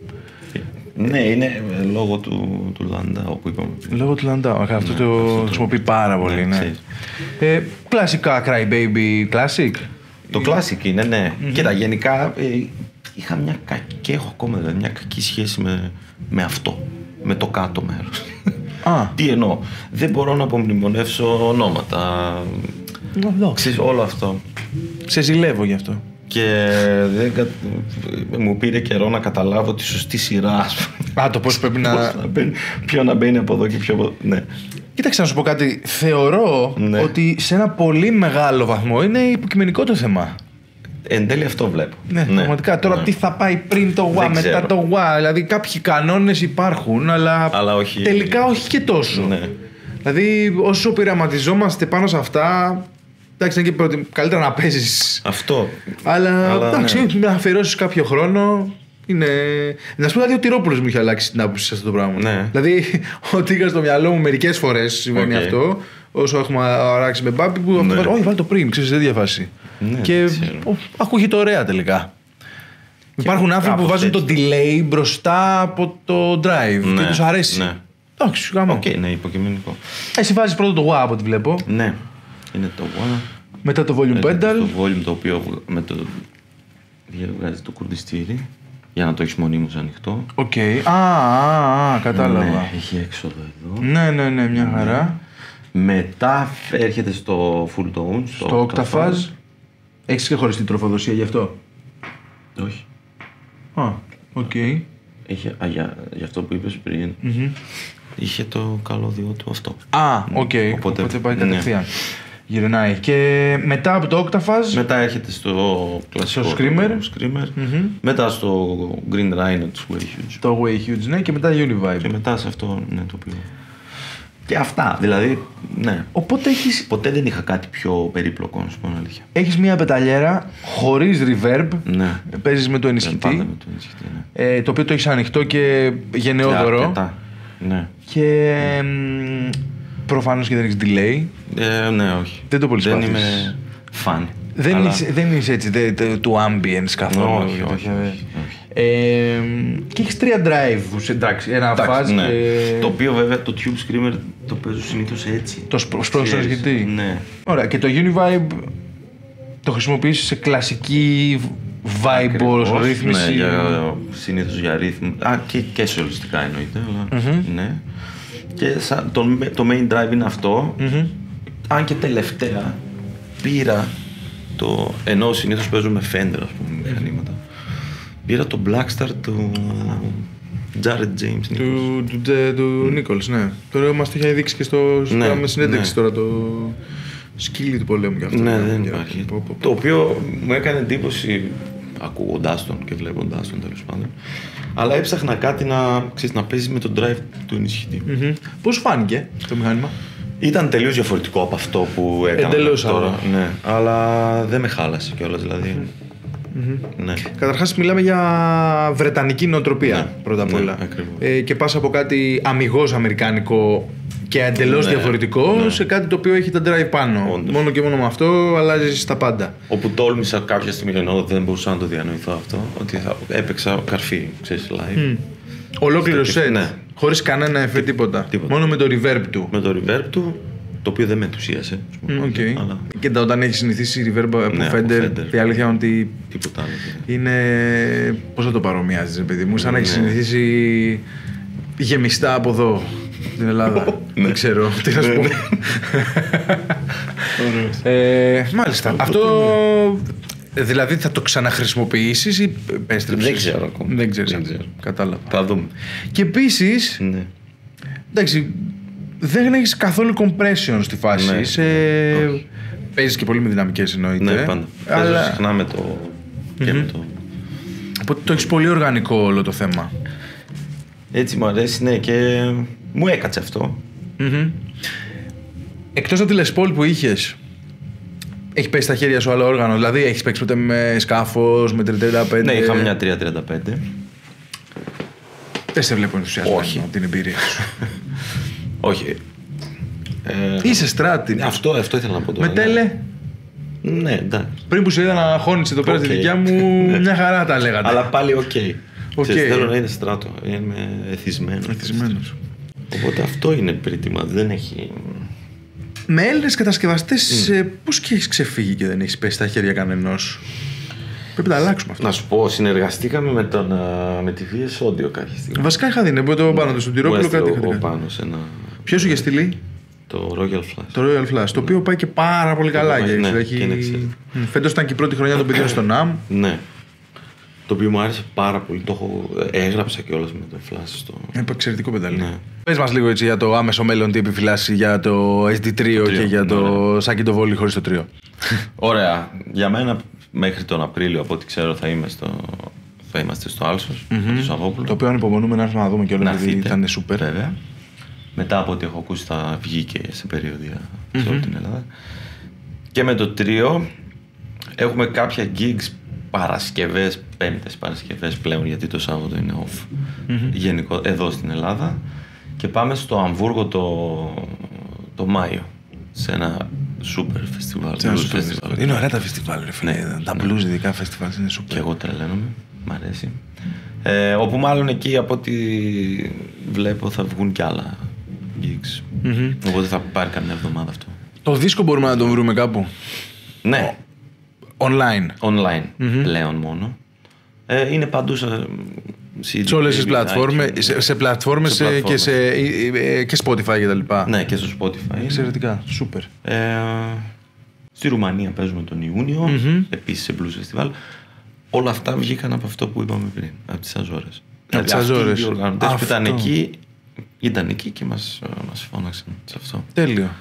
Ναι, είναι λόγω του, του Landau που είπαμε. Λόγω του Landau. Αυτό ναι, το αυτό χρησιμοποιεί πάρα πολύ. Ναι, ναι. Ε, κλασικά Cry Baby Classic. Το Classic είναι, ναι. Mm-hmm. Κοίτα, γενικά ε, είχα μια κακή, και έχω ακόμα δηλαδή, μια κακή σχέση με, με αυτό. Με το κάτω μέρος. Ah. Τι εννοώ. Δεν μπορώ να απομνημονεύσω ονόματα. No, Ξέρεις, όλο αυτό. Σε ζηλεύω γι' αυτό. Και δεν, μου πήρε καιρό να καταλάβω τη σωστή σειρά. Α, το πώς πρέπει να... πώς να μπαίνει, ποιο να μπαίνει από εδώ και ποιο από εδώ. Ναι. Κοίταξε να σου πω κάτι. Θεωρώ ναι. ότι σε ένα πολύ μεγάλο βαθμό είναι υποκειμενικό το θέμα. Εν τέλει αυτό βλέπω. Ναι, ναι. Πραγματικά. Τώρα ναι. τι θα πάει πριν το γουά, μετά ξέρω. το γουά. Δηλαδή κάποιοι κανόνες υπάρχουν, αλλά, αλλά όχι... τελικά όχι και τόσο. Ναι. Δηλαδή όσο πειραματιζόμαστε πάνω σε αυτά... Εντάξει, είναι και πρώτη, καλύτερα να παίζεις. Αυτό. Αλλά, αλλά εντάξει, ναι. να αφιερώσεις κάποιο χρόνο. Είναι... Να σου πω δηλαδή ο Τυρόπουλος μου είχε αλλάξει την άποψη σε αυτό το πράγμα. Ναι. Δηλαδή, ότι είχα στο μυαλό μου μερικές φορές συμβαίνει okay. αυτό. Όσο έχουμε αράξει με Μπάπη, που ναι. αυτό όχι, βάλει το πριν, ξέρεις, δεν διαφάσει. Ναι, και ο, ακούγεται ωραία τελικά. Και υπάρχουν άνθρωποι που βάζουν έτσι. Το delay μπροστά από το drive ναι. και τους αρέσει. Ναι. Εντάξει, γάμο. Οκ, okay, ναι, υποκειμενικό. Εσύ βάζεις πρώτο το wah από ό,τι βλέπω. Ναι. Είναι το wah. Μετά το volume pedal. Το volume το οποίο με το βγάζει το κουρδιστήρι για να το έχεις μονίμως ανοιχτό. Οκ. Okay. Α, α, α, κατάλαβα. Ναι, έχει έξοδο εδώ. Ναι, ναι, ναι, μια χαρά. Μετά έρχεται στο full tone, στο, στο octafaz. Έχεις και χωριστή τροφοδοσία γι' αυτό? Όχι. Α, οκ. Okay. Είχε, α, για, για αυτό που είπες πριν, mm-hmm. είχε το καλώδιο του αυτό. Α, οκ. Okay. Οπότε, Οπότε πάει κατευθείαν. Ναι. Γυρνάει. Και μετά από το Octafaz. Μετά έρχεται στο κλασικό. Στο Screamer. Screamer. Mm-hmm. Μετά στο Green Rhino του Way Huge. Το Way Huge, ναι, και μετά Univibe. Και μετά σε αυτό, ναι, το οποίο. Και αυτά, δηλαδή, ναι. Οπότε έχεις... Ποτέ δεν είχα κάτι πιο περίπλοκο, να σου πω την αλήθεια. Έχεις μια πεταλιέρα χωρίς reverb. Ναι. Παίζεις με το ενισχυτή. Πάντα με το ενισχυτή, ναι. ε, το οποίο το έχεις ανοιχτό και γενναιόδωρο. Αρκετά. Ναι. Και μ, προφανώς και δεν έχεις delay. Ε, ναι, όχι. Δεν το πολύ Δεν σπαθείς. είμαι φαν. Δεν, αλλά... είσαι, δεν είσαι έτσι δε, δε, του ambience καθόλου. Όχι, όχι, όχι, όχι. Ε, και έχεις τρία drive, εντάξει, ένα fuzz ναι. και... Το οποίο βέβαια το Tube Screamer το παίζω συνήθως έτσι. Το σπρώξεις γιατί. Ναι. Ωραία, και το Univibe το χρησιμοποιείς σε κλασική vibe ως ρύθμιση. Ναι, για, συνήθως για ρύθμιση. Α, και, και σε ολιστικά εννοείται, αλλά mm-hmm. ναι. Και σαν, το, το main drive είναι αυτό. Mm-hmm. Αν και τελευταία πήρα το, ενώ συνήθως παίζω με Fender, ας πούμε, μηχανήματα. Πήρα το Blackstar του Jared James Nichols. Του, του, του, του Nichols, ναι. Τώρα μας το είχε δείξει και στο ναι, με συνέντευξη ναι. τώρα το σκύλι του πολέμου και αυτό. Ναι, το δεν για... υπάρχει. Πω, πω, πω. Το οποίο μου έκανε εντύπωση ακούγοντάς τον και βλέποντάς τον, τέλος πάντων. Αλλά έψαχνα κάτι να, ξέρεις, να παίζει με τον drive του ενισχυτή. Mm-hmm. Πώς φάνηκε το μηχάνημα? Ήταν τελείως διαφορετικό από αυτό που έκανα Εντελώς τώρα. άλλο. Ναι, αλλά δεν με χάλασε κιόλας, δηλαδή. Mm-hmm. Ναι. Καταρχάς μιλάμε για βρετανική νοοτροπία, ναι, πρώτα απ' όλα. Ναι, ε, και πας από κάτι αμιγώς αμερικάνικο και εντελώς ναι, διαφορετικό ναι. σε κάτι το οποίο έχει τα drive πάνω. Όντως. Μόνο και μόνο με αυτό αλλάζεις τα πάντα. Όπου τόλμησα κάποια στιγμή, ενώ δεν μπορούσα να το διανοηθώ αυτό, ότι θα έπαιξα καρφί, ξέρεις, live. Mm. Ολόκληρο set, ναι. χωρίς κανένα εφέ, τίποτα. τίποτα. Μόνο με το reverb του. Με το reverb του, το οποίο δεν με ενθουσίασε. Okay. Αλλά... Και όταν έχει συνηθίσει reverb από ναι, Fender, Fender, η αλήθεια είναι ότι τίποτα άλλο. Είναι. Πώς θα το παρομοιάζεις, παιδί μου, σαν να ναι. έχει συνηθίσει γεμιστά από εδώ στην Ελλάδα. Δεν ξέρω τι να σου πω. ε, μάλιστα. Αυτό. Δηλαδή θα το ξαναχρησιμοποιήσεις ή επέστρεψες? Δεν ξέρω ακόμα. Δεν ξέρεις. Δεν ξέρω. Κατάλαβα. Θα δούμε. Και επίσης, ναι. εντάξει, δεν έχεις καθόλου compression στη φάση. Ναι. Σε... Παίζεις και πολύ με δυναμικές εννοείται. Ναι, πάντα. Αλλά... Παίζω συχνά με το... Mm-hmm. και με το... Οπότε το έχεις πολύ οργανικό όλο το θέμα. Έτσι μου αρέσει, ναι, και μου έκατσε αυτό. Mm-hmm. Εκτός από τη Les Paul που είχες, έχει πέσει στα χέρια σου άλλο όργανο? Δηλαδή έχεις παίξει ποτέ με σκάφος, με τρία τριάντα πέντε? Ναι, είχα μια τρία τριάντα πέντε. Δεν σε βλέπω ενθουσιασμένο Όχι. από την εμπειρία σου. Όχι. Ε, Είσαι στράτη. αυτό, αυτό ήθελα να πω τώρα. Με τέλε. Ναι, εντάξει. Πριν που σε είδα να χώνεις εδώ πέρα Okay. στη δικιά μου, μια χαρά τα λέγατε. Αλλά πάλι οκ. Okay. Okay. Θέλω να είναι στράτο. Είμαι εθισμένος. Εθισμένος. Οπότε αυτό είναι περίτημα. Δεν έχει... Με Έλληνες κατασκευαστές, mm. πώς και έχεις ξεφύγει και δεν έχεις πέσει στα χέρια κανενός? Πρέπει να αλλάξουμε αυτό. Να σου πω, συνεργαστήκαμε με, τον, με τη βι ες Audio κάποια στιγμή. Βασικά είχα δει, ναι, το πάνω του στον Τυρόπουλο κάτι είχα δει. Πάνω σε ένα... Ποιος σου είχε στείλει? Το Royal Flash. Το Royal Flash, το οποίο πάει και πάρα πολύ καλά. Ναι, ναι, έχει... Φέτος ήταν και η πρώτη χρονιά των παιδιών στο ναμ. Ναι. Το οποίο μου άρεσε πάρα πολύ. Το έχω... έγραψα κιόλας με το Flash στο... Είναι εξαιρετικό πενταλί. Ναι. Πες μας λίγο έτσι για το άμεσο μέλλον, τι επιφυλάσσει για το ες ντι τρία και για το ναι. Σάκι το Βόλι χωρίς το τρία. Ωραία. Για μένα μέχρι τον Απρίλιο, από ό,τι ξέρω, θα, είμαι στο... θα είμαστε στο Άλσος, mm-hmm. το Σαββόπουλο. Το οποίο ανυπομονούμε να έρθουμε να δούμε κιόλας, γιατί θα είναι σούπερ. Βέβαια. Μετά από ό,τι έχω ακούσει θα βγει και σε περιοδία mm-hmm. σε όλη την Ελλάδα. Και με το τρίο έχουμε κάποια gigs Παρασκευές, πέμπτες Παρασκευές πλέον, γιατί το Σάββατο είναι off mm-hmm. γενικό, εδώ στην Ελλάδα. Και πάμε στο Αμβούργο το, το Μάιο, σε ένα σούπερ φεστιβάλ. φεστιβάλ. Είναι ωραία τα φεστιβάλ, ρε φίλε. Ναι, τα blues ειδικά φεστιβάλ είναι σούπερ. Και εγώ τρελαίνομαι, μ' αρέσει. Ε, όπου μάλλον εκεί από ό,τι βλέπω θα βγουν κι άλλα gigs. Mm-hmm. Οπότε θα πάρει καμιά εβδομάδα αυτό. Το δίσκο μπορούμε να τον βρούμε κάπου? Ναι. Online. Online mm-hmm. πλέον μόνο. Ε, είναι παντού σε, σε όλες τις πλατφόρμες, σε, σε πλατφόρμες σε και, σε, και Spotify και τα λοιπά. Ναι, και στο Spotify. Εξαιρετικά, σούπερ. Ε, στη Ρουμανία παίζουμε τον Ιούνιο, mm-hmm. επίσης σε blues festival. Όλα αυτά βγήκαν από αυτό που είπαμε πριν, από τις Αζόρες. Από τις Αζόρες. Οι οργανωτές που ήταν εκεί, ήταν εκεί και μας, μας φώναξαν σε αυτό. Τέλειο.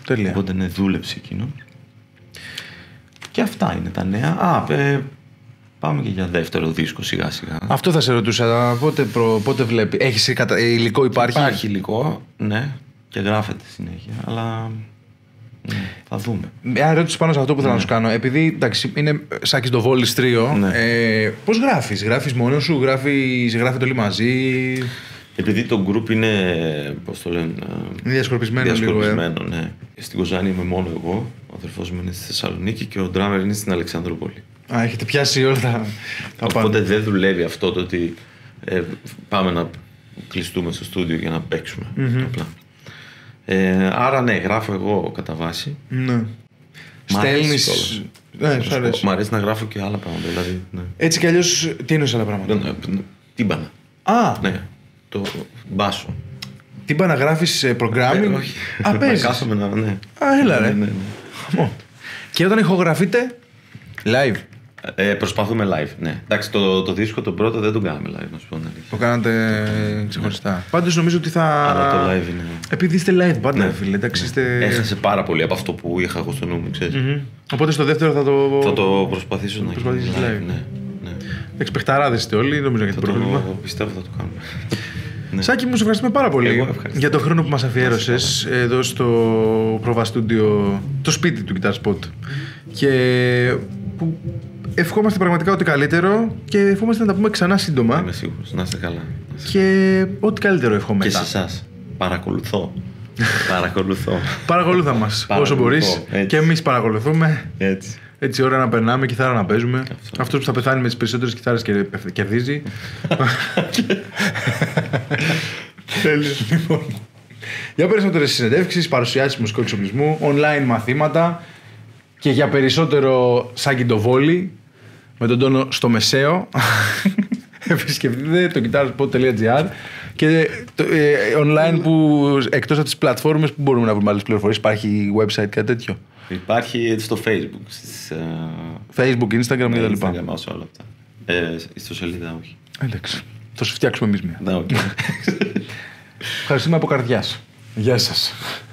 Τέλεια. Οπότε ναι, δούλεψε εκείνο. Και αυτά είναι τα νέα. Α, ε, πάμε και για δεύτερο δίσκο σιγά σιγά. Αυτό θα σε ρωτούσα. Πότε, προ, πότε βλέπει. Έχεις κατα... υλικό, υπάρχει. Υπάρχει υλικό, ναι. Και γράφεται συνέχεια. Αλλά ναι, θα δούμε. Μια ερώτηση πάνω σε αυτό που θέλω ναι. να σου κάνω. Επειδή εντάξει, είναι Σάκης το Βόλης τρίο. Ναι. Ε, πώς γράφεις, γράφεις μόνος σου, γράφεις, γράφετε όλοι μαζί. Επειδή το group είναι, πώς το λένε, Είναι διασκορπισμένο, διασκορπισμένο λίγο. Ε. ναι. Στην Κοζάνη είμαι μόνο εγώ. Ο αδερφός μου είναι στη Θεσσαλονίκη και ο drummer είναι στην Αλεξανδρούπολη. Α, έχετε πιάσει όλα τα, τα πάντα. Οπότε δεν δουλεύει αυτό το ότι ε, πάμε να κλειστούμε στο στούντιο για να παίξουμε. Mm-hmm. Απλά. Ε, άρα ναι, γράφω εγώ κατά βάση. Ναι. Στέλνεις. Ναι, σου αρέσει. Μ' αρέσει να γράφω και άλλα πράγματα. Δηλαδή, ναι. Έτσι κι αλλιώς, τι εννοείς άλλα πράγματα. Ναι, ναι, τύμπανα. Α, Ναι, το μπάσο. τύμπανα γράφεις programming. Ε, όχι. Α, παίζεις. Κάθομαι να, ναι. Α, έλα ρε. Ναι, ναι, ναι. Και όταν ηχογραφείτε, live. Ε, προσπαθούμε live, ναι. Εντάξει, το, το δίσκο το πρώτο δεν τον κάναμε live, να σου πω την αλήθεια. Το κάνατε ξεχωριστά. Πάντως νομίζω ότι θα. Αλλά το live είναι. Επειδή είστε live πάντα, Ναι. φίλε. Εντάξει, είστε... Έχασε πάρα πολύ από αυτό που είχα εγώ στο νου μου, ξέρεις. Mm-hmm. Οπότε στο δεύτερο θα το. Θα το προσπαθήσω να προσπαθήσεις γίνει live. Ναι, ναι. Εντάξει, παιχταράδες είστε όλοι, δεν νομίζω για Θα το πρόβλημα. το πιστεύω θα το κάνουμε. Ναι. Σάκη μου, σε ευχαριστούμε πάρα πολύ Εγώ ευχαριστώ. για τον χρόνο που μας αφιέρωσες εδώ στο Prova Studio, το σπίτι του Guitar Spot. Και που ευχόμαστε πραγματικά ό,τι καλύτερο και ευχόμαστε να τα πούμε ξανά σύντομα. Είμαι σίγουρος. Να είστε καλά. Να είστε Και ό,τι καλύτερο εύχομαι Και μετά. σε εσάς. Παρακολουθώ. Παρακολουθώ. Παρακολούθα μας όσο Παρακολουθώ, μπορείς. έτσι. Και εμείς παρακολουθούμε. Έτσι. Έτσι ώρα να περνάμε, κιθάρα να παίζουμε. Αυτό. Αυτός που θα πεθάνει με τις περισσότερες κιθάρες και κερδίζει. Τέλειο. Λοιπόν. Για περισσότερες συνεντεύξεις, παρουσιάσεις μουσικού εξοπλισμού, online μαθήματα και για περισσότερο Σάκη το Βόλι με τον τόνο στο μεσαίο. Επισκεφτείτε το guitarspot τελεία gr και το, ε, online που εκτός από τις πλατφόρμες που μπορούμε να βρούμε άλλες πληροφορίες, υπάρχει website κάτι τέτοιο. Υπάρχει στο Facebook. Στις, uh, Facebook, Instagram ναι, και τα λοιπά. Instagram, όσο όλα αυτά. Ε, στο σελίδα όχι. Εντάξει. Θα σου φτιάξουμε εμείς μία. Ναι, okay. Ευχαριστούμε από καρδιάς. Γεια σας.